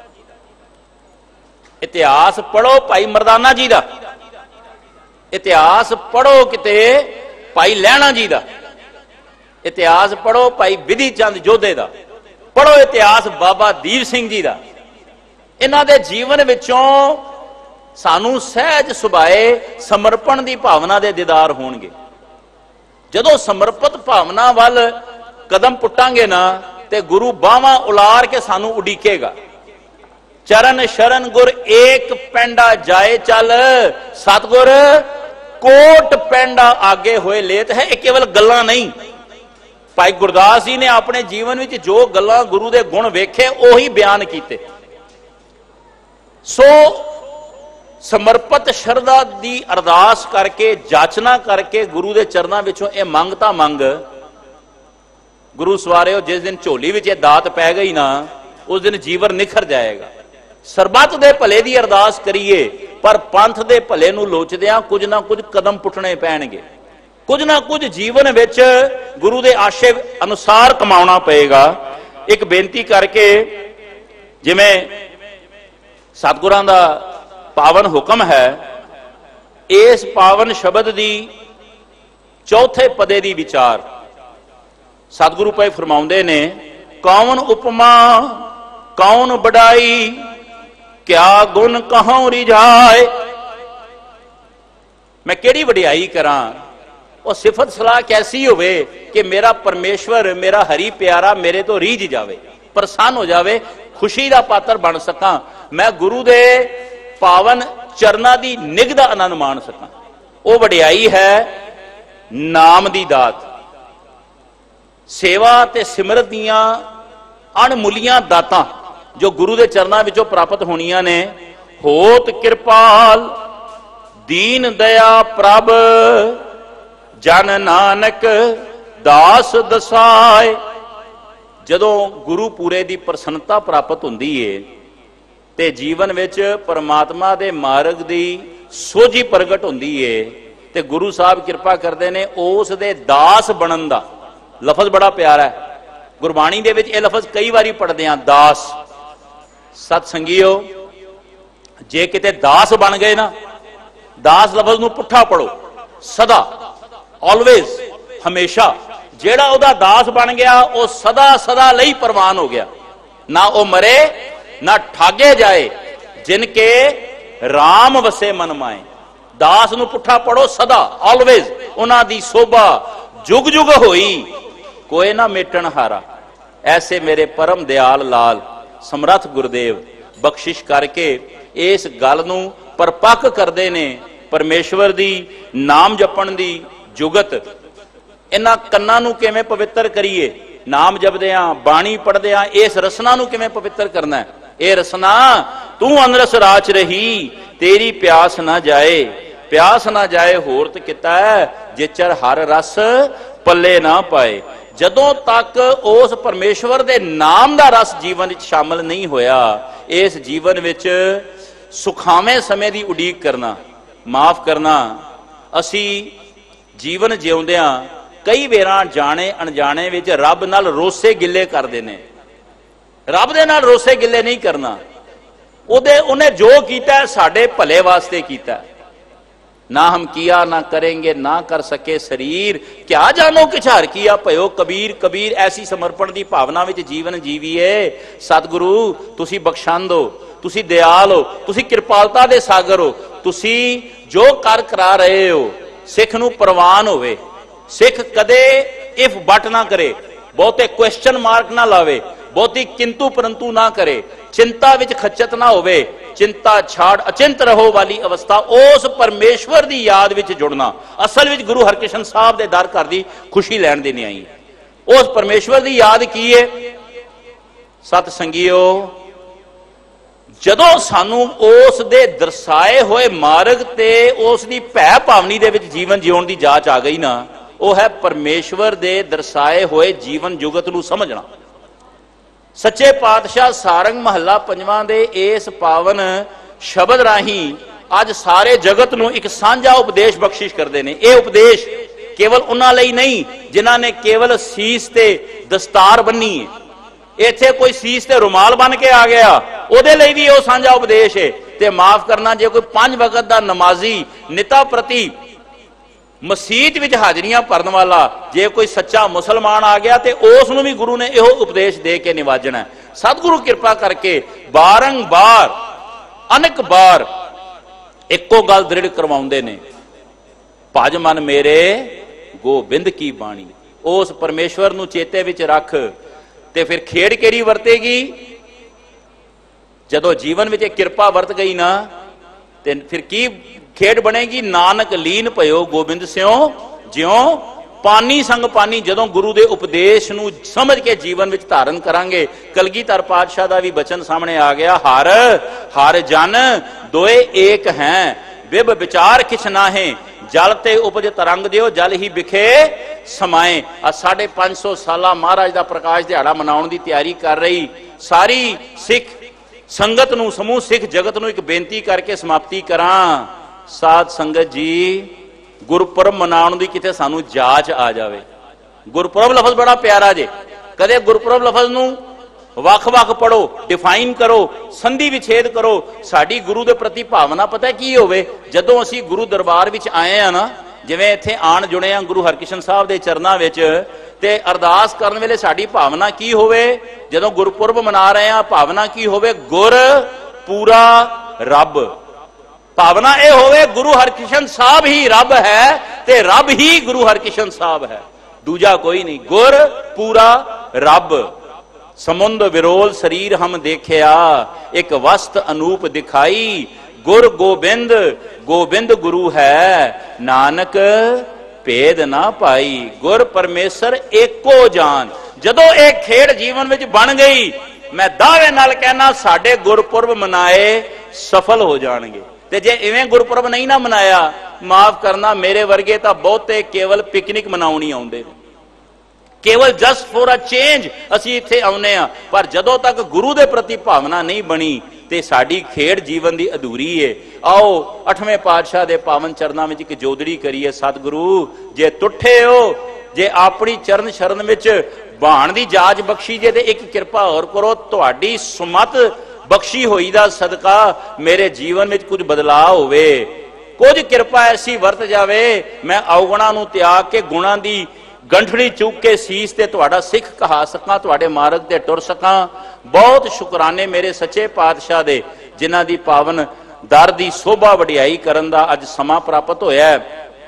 इतिहास पढ़ो भाई मरदाना जी का, इतिहास पढ़ो किते भाई लैणा जी का, इतिहास पढ़ो भाई विधि चंद जोधे का, पढ़ो इतिहास बाबा दीप सिंह जी का। इन्हां दे जीवन विचों सानू सहज सुभाए समर्पण की भावना दे दीदार होणगे। जदों समर्पित भावना वाल कदम पुटांगे ना, ते गुरु बावां उलार के सानू उडीकेगा। चरण शरण गुर एक पेंडा जाए चल, सतगुर कोट पेंडा आगे होए लेत है। यह केवल गल्लां नहीं। भाई गुरदास जी ने अपने जीवन में जो गल्लां गुरु दे गुण वेखे ओही बयान कीते। सो समर्पित शरदा दी अरदास करके, जाचना करके गुरु दे चरनां विचों यह मंगता मंग गुरु सवारियो, जिस दिन झोली विच दात पै गई ना, उस दिन जीवन निखर जाएगा। सरबत दे भले दी अरदास करिए, पर पंथ दे भले नूं लोचदिआं कुछ ना कुछ कदम पुटने पैणगे, कुछ ना कुछ जीवन विच गुरु दे आशे अनुसार कमाउणा पएगा। एक बेनती करके, जिवें सतगुरां दा पावन हुक्म है, इस पावन शब्द दी चौथे पदे दी विचार सतगुरु भाई फरमाउंदे ने, कौन उपमा कौन बड़ाई, क्या गुण कहूं रिझाए। मैं केड़ी वडियाई करां, और सिफत सलाह कैसी होवे कि मेरा परमेश्वर, मेरा हरी प्यारा मेरे तो रीझ जावे, प्रसन्न हो जावे, खुशी का पात्र बन सकां। मैं गुरु दे पावन चरना दी निग दा आनंद मान सकां। वो वडियाई है नाम दी दात। सेवा ते सिमरत दियां अणमुलियां दातां जो गुरु दे चरनां विचों प्राप्त होणियां ने। होत किरपाल दीन दया प्रभ, जन नानक दास दसाए। जदों गुरु पूरे दी प्रसन्नता प्राप्त हुंदी है ते जीवन विच परमात्मा दे मार्ग दी सोझी प्रगट हुंदी है, ते गुरु साहब किरपा करदे ने उस दे दास बनन दा। लफज बड़ा प्यारा है, गुरबाणी दे विच यह लफज कई बारी पढ़दे हां, दास। सत संगियो, जे किते दास बन गए ना, दास लफज नूं पुठा पढ़ो, सदा, ऑलवेज, हमेशा। जेड़ा उहदा दास बन गया वह सदा सदा लई प्रवान हो गया। ना वह मरे ना ठागे जाए, जिनके राम वसे मन माए। दास नूं पुठा पढ़ो, सदा, ऑलवेज। उन्हां दी शोभा जुग जुग होई, कोई ना मेटन हारा। ऐसे मेरे परम दयाल लाल समर्थ गुरुदेव बख्शिश करके इस गल नूं ਪਰਪੱਕ ਕਰਦੇ ਨੇ ਪਰਮੇਸ਼ਵਰ ਦੀ ਨਾਮ ਜਪਣ ਦੀ ਜੁਗਤ। ਇਹਨਾਂ ਕੰਨਾਂ ਨੂੰ ਕਿਵੇਂ ਪਵਿੱਤਰ ਕਰੀਏ? ਨਾਮ ਜਪਦਿਆਂ, ਬਾਣੀ ਪੜ੍ਹਦਿਆਂ ਇਸ ਰਸਨਾ ਨੂੰ ਕਿਵੇਂ ਪਵਿੱਤਰ ਕਰਨਾ? ਇਹ ਰਸਨਾ ਤੂੰ ਅਨਰਸ ਰਾਚ ਰਹੀ, ਤੇਰੀ ਪਿਆਸ ਨਾ ਜਾਏ। ਪਿਆਸ ਨਾ ਜਾਏ ਹੋਰਤ ਕੀਤਾ ਜਿਚਰ ਹਰ ਰਸ ਪੱਲੇ ਨਾ ਪਾਏ। ਜਦੋਂ ਤੱਕ ਉਸ ਪਰਮੇਸ਼ਵਰ ਦੇ ਨਾਮ ਦਾ ਰਸ ਜੀਵਨ ਵਿੱਚ ਸ਼ਾਮਲ ਨਹੀਂ ਹੋਇਆ, ਇਸ ਜੀਵਨ ਵਿੱਚ ਸੁਖਾਵੇਂ ਸਮੇਂ ਦੀ ਉਡੀਕ ਕਰਨਾ, ਮਾਫ ਕਰਨਾ। ਅਸੀਂ ਜੀਵਨ ਜਿਉਂਦਿਆਂ ਕਈ ਵੇਰਾਂ ਜਾਣੇ ਅਣਜਾਣੇ ਵਿੱਚ ਰੱਬ ਨਾਲ ਰੋਸੇ ਗਿੱਲੇ ਕਰਦੇ ਨੇ। ਰੱਬ ਦੇ ਨਾਲ ਰੋਸੇ ਗਿੱਲੇ ਨਹੀਂ ਕਰਨਾ। ਉਹਦੇ ਉਹਨੇ ਜੋ ਕੀਤਾ ਸਾਡੇ ਭਲੇ ਵਾਸਤੇ ਕੀਤਾ। ਨਾ ਹਮ ਕੀਆ ਨਾ ਕरेंगे ਨਾ ਕਰ ਸਕੇ ਸਰੀਰ, ਕਿਆ ਜਾਨੋ ਕਿਛਾਰ ਕੀਆ ਭਇਓ ਕਬੀਰ। ਕਬੀਰ ਐਸੀ ਸਮਰਪਣ ਦੀ ਭਾਵਨਾ ਵਿੱਚ ਜੀਵਨ ਜੀਵੀਏ। ਸਤਿਗੁਰੂ ਤੁਸੀਂ ਬਖਸ਼ੰਦ ਹੋ, ਤੁਸੀਂ ਦਿਆਲ ਹੋ, ਤੁਸੀਂ ਕਿਰਪਾਲਤਾ ਦੇ ਸਾਗਰ ਹੋ। ਤੁਸੀਂ ਜੋ ਕਰ ਕਰਾ ਰਹੇ ਹੋ ਸਿੱਖ ਨੂੰ ਪ੍ਰਵਾਨ ਹੋਵੇ। ਸਿੱਖ ਕਦੇ ਇਫ ਬਟ ਨਾ ਕਰੇ, ਬਹੁਤੇ ਕੁਐਸਚਨ ਮਾਰਕ ਨਾ ਲਾਵੇ, ਬਹੁਤੀ ਕਿੰਤੂ ਪਰੰਤੂ ਨਾ ਕਰੇ, ਚਿੰਤਾ ਵਿੱਚ ਖੱਚਤ ਨਾ ਹੋਵੇ। ਚਿੰਤਾ ਛਾੜ ਅਚਿੰਤ ਰਹੋ ਵਾਲੀ ਅਵਸਥਾ, ਉਸ ਪਰਮੇਸ਼ਵਰ ਦੀ ਯਾਦ ਵਿੱਚ ਜੁੜਨਾ। ਅਸਲ ਵਿੱਚ ਗੁਰੂ ਹਰਕ੍ਰਿਸ਼ਨ ਸਾਹਿਬ ਦੇ ਦਰ ਘਰ ਦੀ ਖੁਸ਼ੀ ਲੈਣ ਦੀ ਨਹੀਂ ਆਈ। ਉਸ ਪਰਮੇਸ਼ਵਰ ਦੀ ਯਾਦ ਕੀ ਹੈ? ਸਤ ਸੰਗੀਓ, ਜਦੋਂ ਸਾਨੂੰ ਉਸ ਦੇ ਦਰਸਾਏ ਹੋਏ ਮਾਰਗ ਤੇ ਉਸ ਦੀ ਭੈ ਭਾਵਨੀ ਦੇ ਵਿੱਚ ਜੀਵਨ ਜਿਉਣ ਦੀ ਜਾਚ ਆ ਗਈ ਨਾ, ਉਹ ਹੈ ਪਰਮੇਸ਼ਵਰ ਦੇ ਦਰਸਾਏ ਹੋਏ ਜੀਵਨ ਜੁਗਤ ਨੂੰ ਸਮਝਣਾ। ਸੱਚੇ ਪਾਤਸ਼ਾਹ ਸਾਰੰਗ ਮਹੱਲਾ ਪੰਜਵਾਂ ਦੇ ਇਸ ਪਾਵਨ ਸ਼ਬਦ ਰਾਹੀਂ ਅੱਜ ਸਾਰੇ ਜਗਤ ਨੂੰ ਇੱਕ ਸਾਂਝਾ ਉਪਦੇਸ਼ ਬਖਸ਼ਿਸ਼ ਕਰਦੇ ਨੇ। ਇਹ ਉਪਦੇਸ਼ ਕੇਵਲ ਉਹਨਾਂ ਲਈ ਨਹੀਂ ਜਿਨ੍ਹਾਂ ਨੇ ਕੇਵਲ ਸੀਸ ਤੇ ਦਸਤਾਰ ਬੰਨੀ ਹੈ। ਇੱਥੇ ਕੋਈ ਸੀਸ ਤੇ ਰੁਮਾਲ ਬਨ ਕੇ ਆ ਗਿਆ, ਉਹਦੇ ਲਈ ਵੀ ਉਹ ਸਾਂਝਾ ਉਪਦੇਸ਼ ਹੈ। ਤੇ ਮਾਫ ਕਰਨਾ, ਜੇ ਕੋਈ ਪੰਜ ਵਕਤ ਦਾ ਨਮਾਜ਼ੀ ਨਿਤਾ ਪ੍ਰਤੀ ਮਸੀਤ ਵਿੱਚ ਹਾਜ਼ਰੀਆਂ ਭਰਨ ਵਾਲਾ ਜੇ ਕੋਈ ਸੱਚਾ ਮੁਸਲਮਾਨ ਆ ਗਿਆ ਤੇ ਉਸ ਨੂੰ ਵੀ ਗੁਰੂ ਨੇ ਇਹੋ ਉਪਦੇਸ਼ ਦੇ ਕੇ ਨਿਵਾਜਣਾ। ਸਤਿਗੁਰੂ ਕਿਰਪਾ ਕਰਕੇ ਬਾਰੰਬਾਰ ਅਨੇਕ ਵਾਰ ਇੱਕੋ ਗੱਲ ਦ੍ਰਿੜ ਕਰਵਾਉਂਦੇ ਨੇ, ਭਜ ਮਨ ਮੇਰੇ ਗੋਬਿੰਦ ਕੀ ਬਾਣੀ। ਉਸ ਪਰਮੇਸ਼ਵਰ ਨੂੰ ਚੇਤੇ ਵਿੱਚ ਰੱਖ। ਤੇ ਫਿਰ ਖੇਡ ਕਿਹੜੀ ਵਰਤੇਗੀ? ਜਦੋਂ ਜੀਵਨ ਵਿੱਚ ਕਿਰਪਾ ਵਰਤ ਗਈ ਨਾ, ਤੇ ਫਿਰ ਕੀ ਖੇਡ ਬਣੇਗੀ? ਨਾਨਕ ਲੀਨ ਭਇਓ ਗੋਬਿੰਦ ਸਿਓ ਜਿਉ ਪਾਨੀ ਸੰਗ ਪਾਨੀ। ਜਦੋਂ ਗੁਰੂ ਦੇ ਉਪਦੇਸ਼ ਨੂੰ ਸਮਝ ਕੇ ਜੀਵਨ ਵਿੱਚ ਧਾਰਨ ਕਰਾਂਗੇ। ਕਲਗੀਧਰ ਪਾਤਸ਼ਾਹ ਦਾ ਵੀ ਬਚਨ ਸਾਹਮਣੇ ਆ ਗਿਆ, ਹਰ ਹਰ ਜਨ ਦੋਏ ਏਕ ਹੈ, ਬਿਬ ਵਿਚਾਰ ਕਿਛ ਨਾਹੇ, ਜਲ ਤੇ ਉਪਜ ਤਰੰਗ ਦਿਓ ਜਲ ਹੀ ਵਿਖੇ ਸਮਾਏ। ਆ ਸਾਢੇ ਪੰਜ ਸੌ ਸਾਲਾ ਮਹਾਰਾਜ ਦਾ ਪ੍ਰਕਾਸ਼ ਦਿਹਾੜਾ ਮਨਾਉਣ ਦੀ ਤਿਆਰੀ ਕਰ ਰਹੀ ਸਾਰੀ ਸਿੱਖ ਸੰਗਤ ਨੂੰ, ਸਮੂਹ ਸਿੱਖ ਜਗਤ ਨੂੰ ਇੱਕ ਬੇਨਤੀ ਕਰਕੇ ਸਮਾਪਤੀ ਕਰਾਂ। ਸਾਧ ਸੰਗਤ ਜੀ, ਗੁਰਪੁਰਬ ਮਨਾਉਣ ਦੀ ਕਿਤੇ ਸਾਨੂੰ ਜਾਚ ਆ ਜਾਵੇ। ਗੁਰਪੁਰਬ ਲਫ਼ਜ਼ ਬੜਾ ਪਿਆਰਾ ਜੇ। ਕਦੇ ਗੁਰਪੁਰਬ ਲਫ਼ਜ਼ ਨੂੰ ਵੱਖ-ਵੱਖ ਪੜੋ, ਡਿਫਾਈਨ ਕਰੋ, ਸੰਧੀ ਵਿਛੇਦ ਕਰੋ। ਸਾਡੀ ਗੁਰੂ ਦੇ ਪ੍ਰਤੀ ਭਾਵਨਾ ਪਤਾ ਕੀ ਹੋਵੇ? ਜਦੋਂ ਅਸੀਂ ਗੁਰੂ ਦਰਬਾਰ ਵਿੱਚ ਆਏ ਆ ਨਾ, ਜਿਵੇਂ ਇੱਥੇ ਆਣ ਜੁੜੇ ਆ ਗੁਰੂ ਹਰਕ੍ਰਿਸ਼ਨ ਸਾਹਿਬ ਦੇ ਚਰਨਾਂ ਵਿੱਚ, ਤੇ ਅਰਦਾਸ ਕਰਨ ਵੇਲੇ ਸਾਡੀ ਭਾਵਨਾ ਕੀ ਹੋਵੇ? ਜਦੋਂ ਗੁਰਪੁਰਬ ਮਨਾ ਰਹੇ ਆ, ਭਾਵਨਾ ਕੀ ਹੋਵੇ? ਗੁਰ ਪੂਰਾ ਰੱਬ। ਭਾਵਨਾ ਇਹ ਹੋਵੇ ਗੁਰੂ ਹਰਕ੍ਰਿਸ਼ਨ ਸਾਹਿਬ ਹੀ ਰੱਬ ਹੈ ਤੇ ਰੱਬ ਹੀ ਗੁਰੂ ਹਰਕ੍ਰਿਸ਼ਨ ਸਾਹਿਬ ਹੈ, ਦੂਜਾ ਕੋਈ ਨਹੀਂ। ਗੁਰ ਪੂਰਾ ਰੱਬ। ਸਮੁੰਦ ਵਿਰੋਲ ਸਰੀਰ ਹਮ ਦੇਖਿਆ, ਇੱਕ ਵਸਤ ਅਨੂਪ ਦਿਖਾਈ, ਗੁਰ ਗੋਬਿੰਦ ਗੋਬਿੰਦ ਗੁਰੂ ਹੈ, ਨਾਨਕ ਭੇਦ ਨਾ ਪਾਈ। ਗੁਰ ਪਰਮੇਸ਼ਰ ਏਕੋ ਜਾਨ। ਜਦੋਂ ਇਹ ਖੇਡ ਜੀਵਨ ਵਿੱਚ ਬਣ ਗਈ, ਮੈਂ ਦਾਅਵੇ ਨਾਲ ਕਹਿਣਾ ਸਾਡੇ ਗੁਰਪੁਰਬ ਮਨਾਏ ਸਫਲ ਹੋ ਜਾਣਗੇ। ਤੇ ਜੇ ਇਵੇਂ ਗੁਰਪੁਰਬ ਨਹੀਂ ਨਾ ਮਨਾਇਆ, ਮਾਫ ਕਰਨਾ, ਮੇਰੇ ਵਰਗੇ ਤਾਂ ਬਹੁਤੇ ਕੇਵਲ ਪਿਕਨਿਕ ਮਨਾਉਣੀ ਆਉਂਦੇ ਨੇ, ਕੇਵਲ ਜਸਟ ਫੋਰ ਅ ਚੇਂਜ ਅਸੀਂ ਇੱਥੇ ਆਉਨੇ ਆ। ਪਰ ਜਦੋਂ ਤੱਕ ਗੁਰੂ ਦੇ ਪ੍ਰਤੀ ਭਾਵਨਾ ਨਹੀਂ ਬਣੀ ਤੇ ਸਾਡੀ ਖੇਡ ਜੀਵਨ ਦੀ ਅਧੂਰੀ ਏ। ਆਓ ਅੱਠਵੇਂ ਪਾਤਸ਼ਾਹ ਦੇ ਪਾਵਨ ਚਰਨਾਂ ਵਿੱਚ ਇੱਕ ਜੋਦੜੀ ਕਰੀਏ। ਸਤਿਗੁਰੂ, ਜੇ ਟੁੱਟੇ ਹੋ, ਜੇ ਆਪਣੀ ਚਰਨ ਸ਼ਰਨ ਵਿੱਚ ਬਾਣ ਦੀ ਜਾਚ ਬਖਸ਼ੀ ਜੇ, ਤੇ ਇੱਕ ਕਿਰਪਾ ਹੋਰ ਕਰੋ, ਤੁਹਾਡੀ ਸੁਮਤ ਬਖਸ਼ੀ ਹੋਈ ਦਾ ਸਦਕਾ ਮੇਰੇ ਜੀਵਨ ਵਿੱਚ ਕੁਝ ਬਦਲਾਅ ਹੋਵੇ, ਕੁਝ ਕਿਰਪਾ ਐਸੀ ਵਰਤ ਜਾਵੇ, ਮੈਂ ਔਗੁਣਾਂ ਨੂੰ ਤਿਆਗ ਕੇ ਗੁਣਾਂ ਦੀ ਗੰਠੜੀ ਚੁੱਕ ਕੇ ਸੀਸ ਤੇ ਤੁਹਾਡਾ ਸਿੱਖ ਕਹਾ ਸਕਾਂ, ਤੁਹਾਡੇ ਮਾਰਗ ਤੇ ਟੁਰ ਸਕਾਂ। ਬਹੁਤ ਸ਼ੁਕਰਾਨੇ ਮੇਰੇ ਸੱਚੇ ਪਾਤਸ਼ਾਹ ਦੇ, ਜਿਨ੍ਹਾਂ ਦੀ ਪਾਵਨ ਦਰ ਦੀ ਸੋਭਾ ਵਡਿਆਈ ਕਰਨ ਦਾ ਅੱਜ ਸਮਾਂ ਪ੍ਰਾਪਤ ਹੋਇਆ।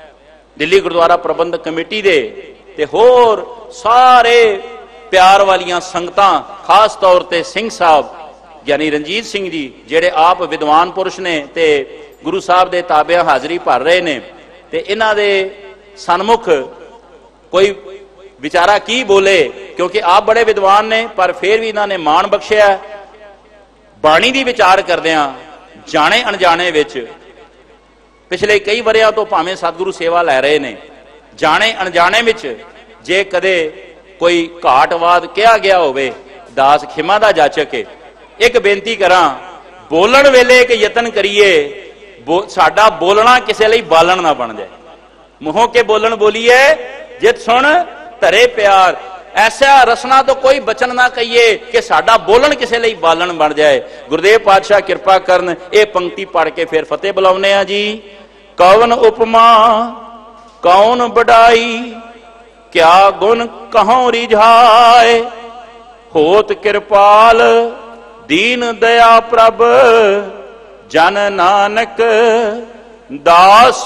ਦਿੱਲੀ ਗੁਰਦੁਆਰਾ ਪ੍ਰਬੰਧਕ ਕਮੇਟੀ ਦੇ ਤੇ ਹੋਰ ਸਾਰੇ ਪਿਆਰ ਵਾਲੀਆਂ ਸੰਗਤਾਂ, ਖਾਸ ਤੌਰ ਤੇ ਸਿੰਘ ਸਾਹਿਬ ਯਾਨੀ ਰਣਜੀਤ ਸਿੰਘ ਜੀ, ਜਿਹੜੇ ਆਪ ਵਿਦਵਾਨ ਪੁਰਸ਼ ਨੇ ਤੇ ਗੁਰੂ ਸਾਹਿਬ ਦੇ ਤਾਬਿਆਂ ਹਾਜ਼ਰੀ ਭਰ ਰਹੇ ਨੇ ਤੇ ਇਹਨਾਂ ਦੇ ਸਨਮੁਖ ਕੋਈ ਵਿਚਾਰਾ ਕੀ ਬੋਲੇ, ਕਿਉਂਕਿ ਆਪ ਬੜੇ ਵਿਦਵਾਨ ਨੇ ਪਰ ਫਿਰ ਵੀ ਇਹਨਾਂ ਨੇ ਮਾਣ ਬਖਸ਼ਿਆ ਬਾਣੀ ਦੀ ਵਿਚਾਰ ਕਰਦਿਆਂ ਜਾਣੇ ਅਣਜਾਣੇ ਵਿੱਚ। ਪਿਛਲੇ ਕਈ ਵਰਿਆਂ ਤੋਂ ਭਾਵੇਂ ਸਤਿਗੁਰੂ ਸੇਵਾ ਲੈ ਰਹੇ ਨੇ, ਜਾਣੇ ਅਣਜਾਣੇ ਵਿੱਚ ਜੇ ਕਦੇ ਕੋਈ ਘਾਟਵਾਦ ਕਿਹਾ ਗਿਆ ਹੋਵੇ, ਦਾਸ ਖਿਮਾ ਦਾ ਜਾਚਕ ਹੈ। ਇੱਕ ਬੇਨਤੀ ਕਰਾਂ, ਬੋਲਣ ਵੇਲੇ ਇੱਕ ਯਤਨ ਕਰੀਏ ਬੋ ਸਾਡਾ ਬੋਲਣਾ ਕਿਸੇ ਲਈ ਬਾਲਣ ਨਾ ਬਣ ਜਾਏ। ਮੂੰਹੋਂ ਕੇ ਬੋਲਣ ਬੋਲੀਏ ਜਿਤ ਸੁਣ ਧਰੇ ਪਿਆਰ, ਐਸਾ ਰਸਨਾ ਤੋਂ ਕੋਈ ਬਚਨ ਨਾ ਕਹੀਏ ਕਿ ਸਾਡਾ ਬੋਲਣ ਕਿਸੇ ਲਈ ਬਾਲਣ ਬਣ ਜਾਏ। ਗੁਰਦੇਵ ਪਾਤਸ਼ਾਹ ਕਿਰਪਾ ਕਰਨ, ਇਹ ਪੰਕਤੀ ਪੜ੍ਹ ਕੇ ਫਿਰ ਫਤਿਹ ਬੁਲਾਉਂਦੇ ਆ ਜੀ। ਕਵਨ ਉਪਮਾ ਕੌਣ ਬੜਾਈ, ਕਿਆ ਗੁਣ ਕਹੋਂ ਰਿਝਾਏ, ਹੋਤ ਕਿਰਪਾਲ ਦੀਨ ਦਇਆ ਪ੍ਰਭ, ਜਨ ਨਾਨਕ ਦਾਸ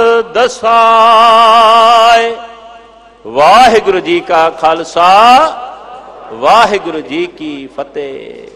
ਦਸਾਏ। ਵਾਹਿਗੁਰੂ ਜੀ ਕਾ ਖਾਲਸਾ, ਵਾਹਿਗੁਰੂ ਜੀ ਕੀ ਫਤਿਹ।